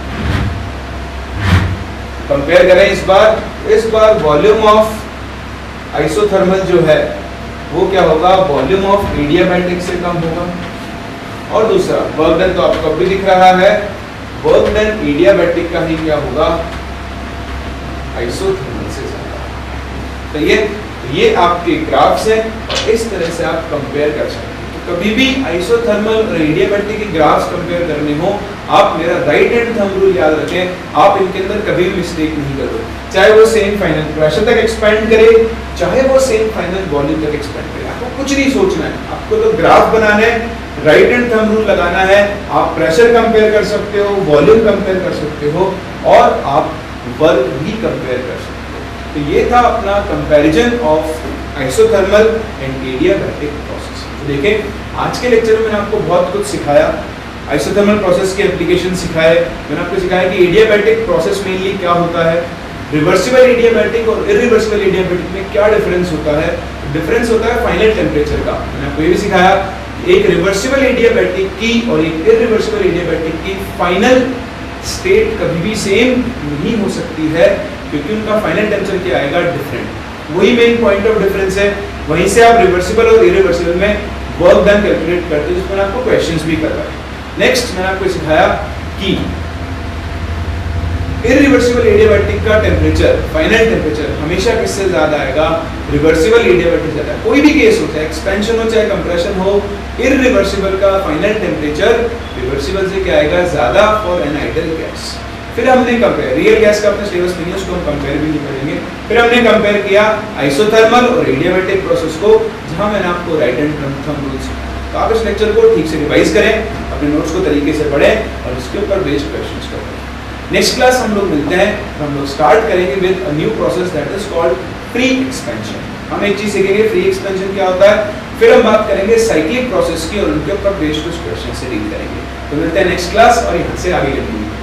कंपेयर करें इस बार वॉल्यूम ऑफ आइसोथर्मल जो है वो क्या होगा, वॉल्यूम ऑफ एडियाबैटिक से कम होगा। और दूसरा वर्क डन तो आपको भी दिख रहा है, वर्क डन एडियाबैटिक का ही क्या होगा, आइसोथर्मल से ज्यादा। तो ये आपके ग्राफ्स हैं और इस तरह से आप कंपेयर कर सकते हैं। तो कभी भी आइसोथर्मल और एडियाबैटिक के ग्राफ्स कंपेयर करने हो, आप मेरा राइट हैंड थंब रूल याद रखें, आप इनके अंदर कभी भी मिस्टेक नहीं करो। चाहे वो सेम फाइनल प्रेशर तक एक्सपेंड करे, चाहे वो सेम फाइनल वॉल्यूम तक एक्सपेंड करे, आपको कुछ नहीं सोचना है, आपको तो ग्राफ बनाना है, राइट हैंड थंब रूल लगाना है। आप प्रेशर कंपेयर कर सकते हो, वॉल्यूम कंपेयर कर सकते हो और आप वर्क भी कंपेयर कर सकते हो। तो ये था अपना comparison of isothermal and adiabatic process. तो देखें आज के लेक्चर में मैंने आपको बहुत कुछ सिखाया, आइसोथर्मल प्रोसेस के एप्लीकेशन सिखाए, मैंने आपको सिखाया कि एडियाबैटिक प्रोसेस मेनली क्या होता है, रिवर्सिबल एडियाबैटिक और इरिवर्सिबल एडियाबैटिक में क्या डिफरेंस होता है। डिफरेंस होता है फाइनल टेम्परेचर का। मैंने आपको ये भी सिखाया एक रिवर्सिबल एडियाबैटिक की और एक इरिवर्सिबल एडियाबैटिक की फाइनल स्टेट कभी भी सेम नहीं हो सकती है, क्योंकि उनका फाइनल टेम्परेचर क्या आएगा, डिफरेंट। वही मेन पॉइंट ऑफ डिफरेंस है। वहीं से आप रिवर्सिबल और इरिवर्सिबल में वर्क डन कैलकुलेट करते हो, जिसमें आपको क्वेश्चंस भी करवाए। नेक्स्ट मैंने आपको सिखाया कि इरिवर्सिबल एडियाबैटिक का टेम्परेचर, फाइनल टेम्परेचर हमेशा किससे ज्यादा आएगा, रिवर्सिबल एडियाबैटिक ज्यादा। कोई भी केस हो, चाहे एक्सपेंशन हो चाहे कंप्रेशन हो, इरिवर्सिबल का फाइनल टेम्परेचर रिवर्सिबल से क्या आएगा, ज्यादा फॉर एन आइडियल गैस। फिर हमने कंपेयर, रियल गैस का अपने सिलेबस नहीं है, उसको हम कंपेयर भी नहीं करेंगे। फिर हमने कंपेयर किया आइसोथर्मल और एडियाबैटिक प्रोसेस को, जहां मैंने आपको राइट हैंड थंब रूल सिखाया। तो आप इस लेक्चर को ठीक से रिवाइज करें, अपने नोट्स को तरीके से पढ़ें और इसके ऊपर बेस्ड क्वेश्चंस करें। नेक्स्ट क्लास हम लोग मिलते हैं, हम लोग स्टार्ट करेंगे with a new process that is called free expansion. हम एक चीज सीखेंगे, फ्री एक्सपेंशन क्या होता है। फिर हम बात करेंगे साइक्लिक प्रोसेस की और उनके ऊपर बेस्ड कुछ क्वेश्चन से डील करेंगे। तो मिलते हैं नेक्स्ट क्लास और यहाँ से आगे बढ़ेंगे।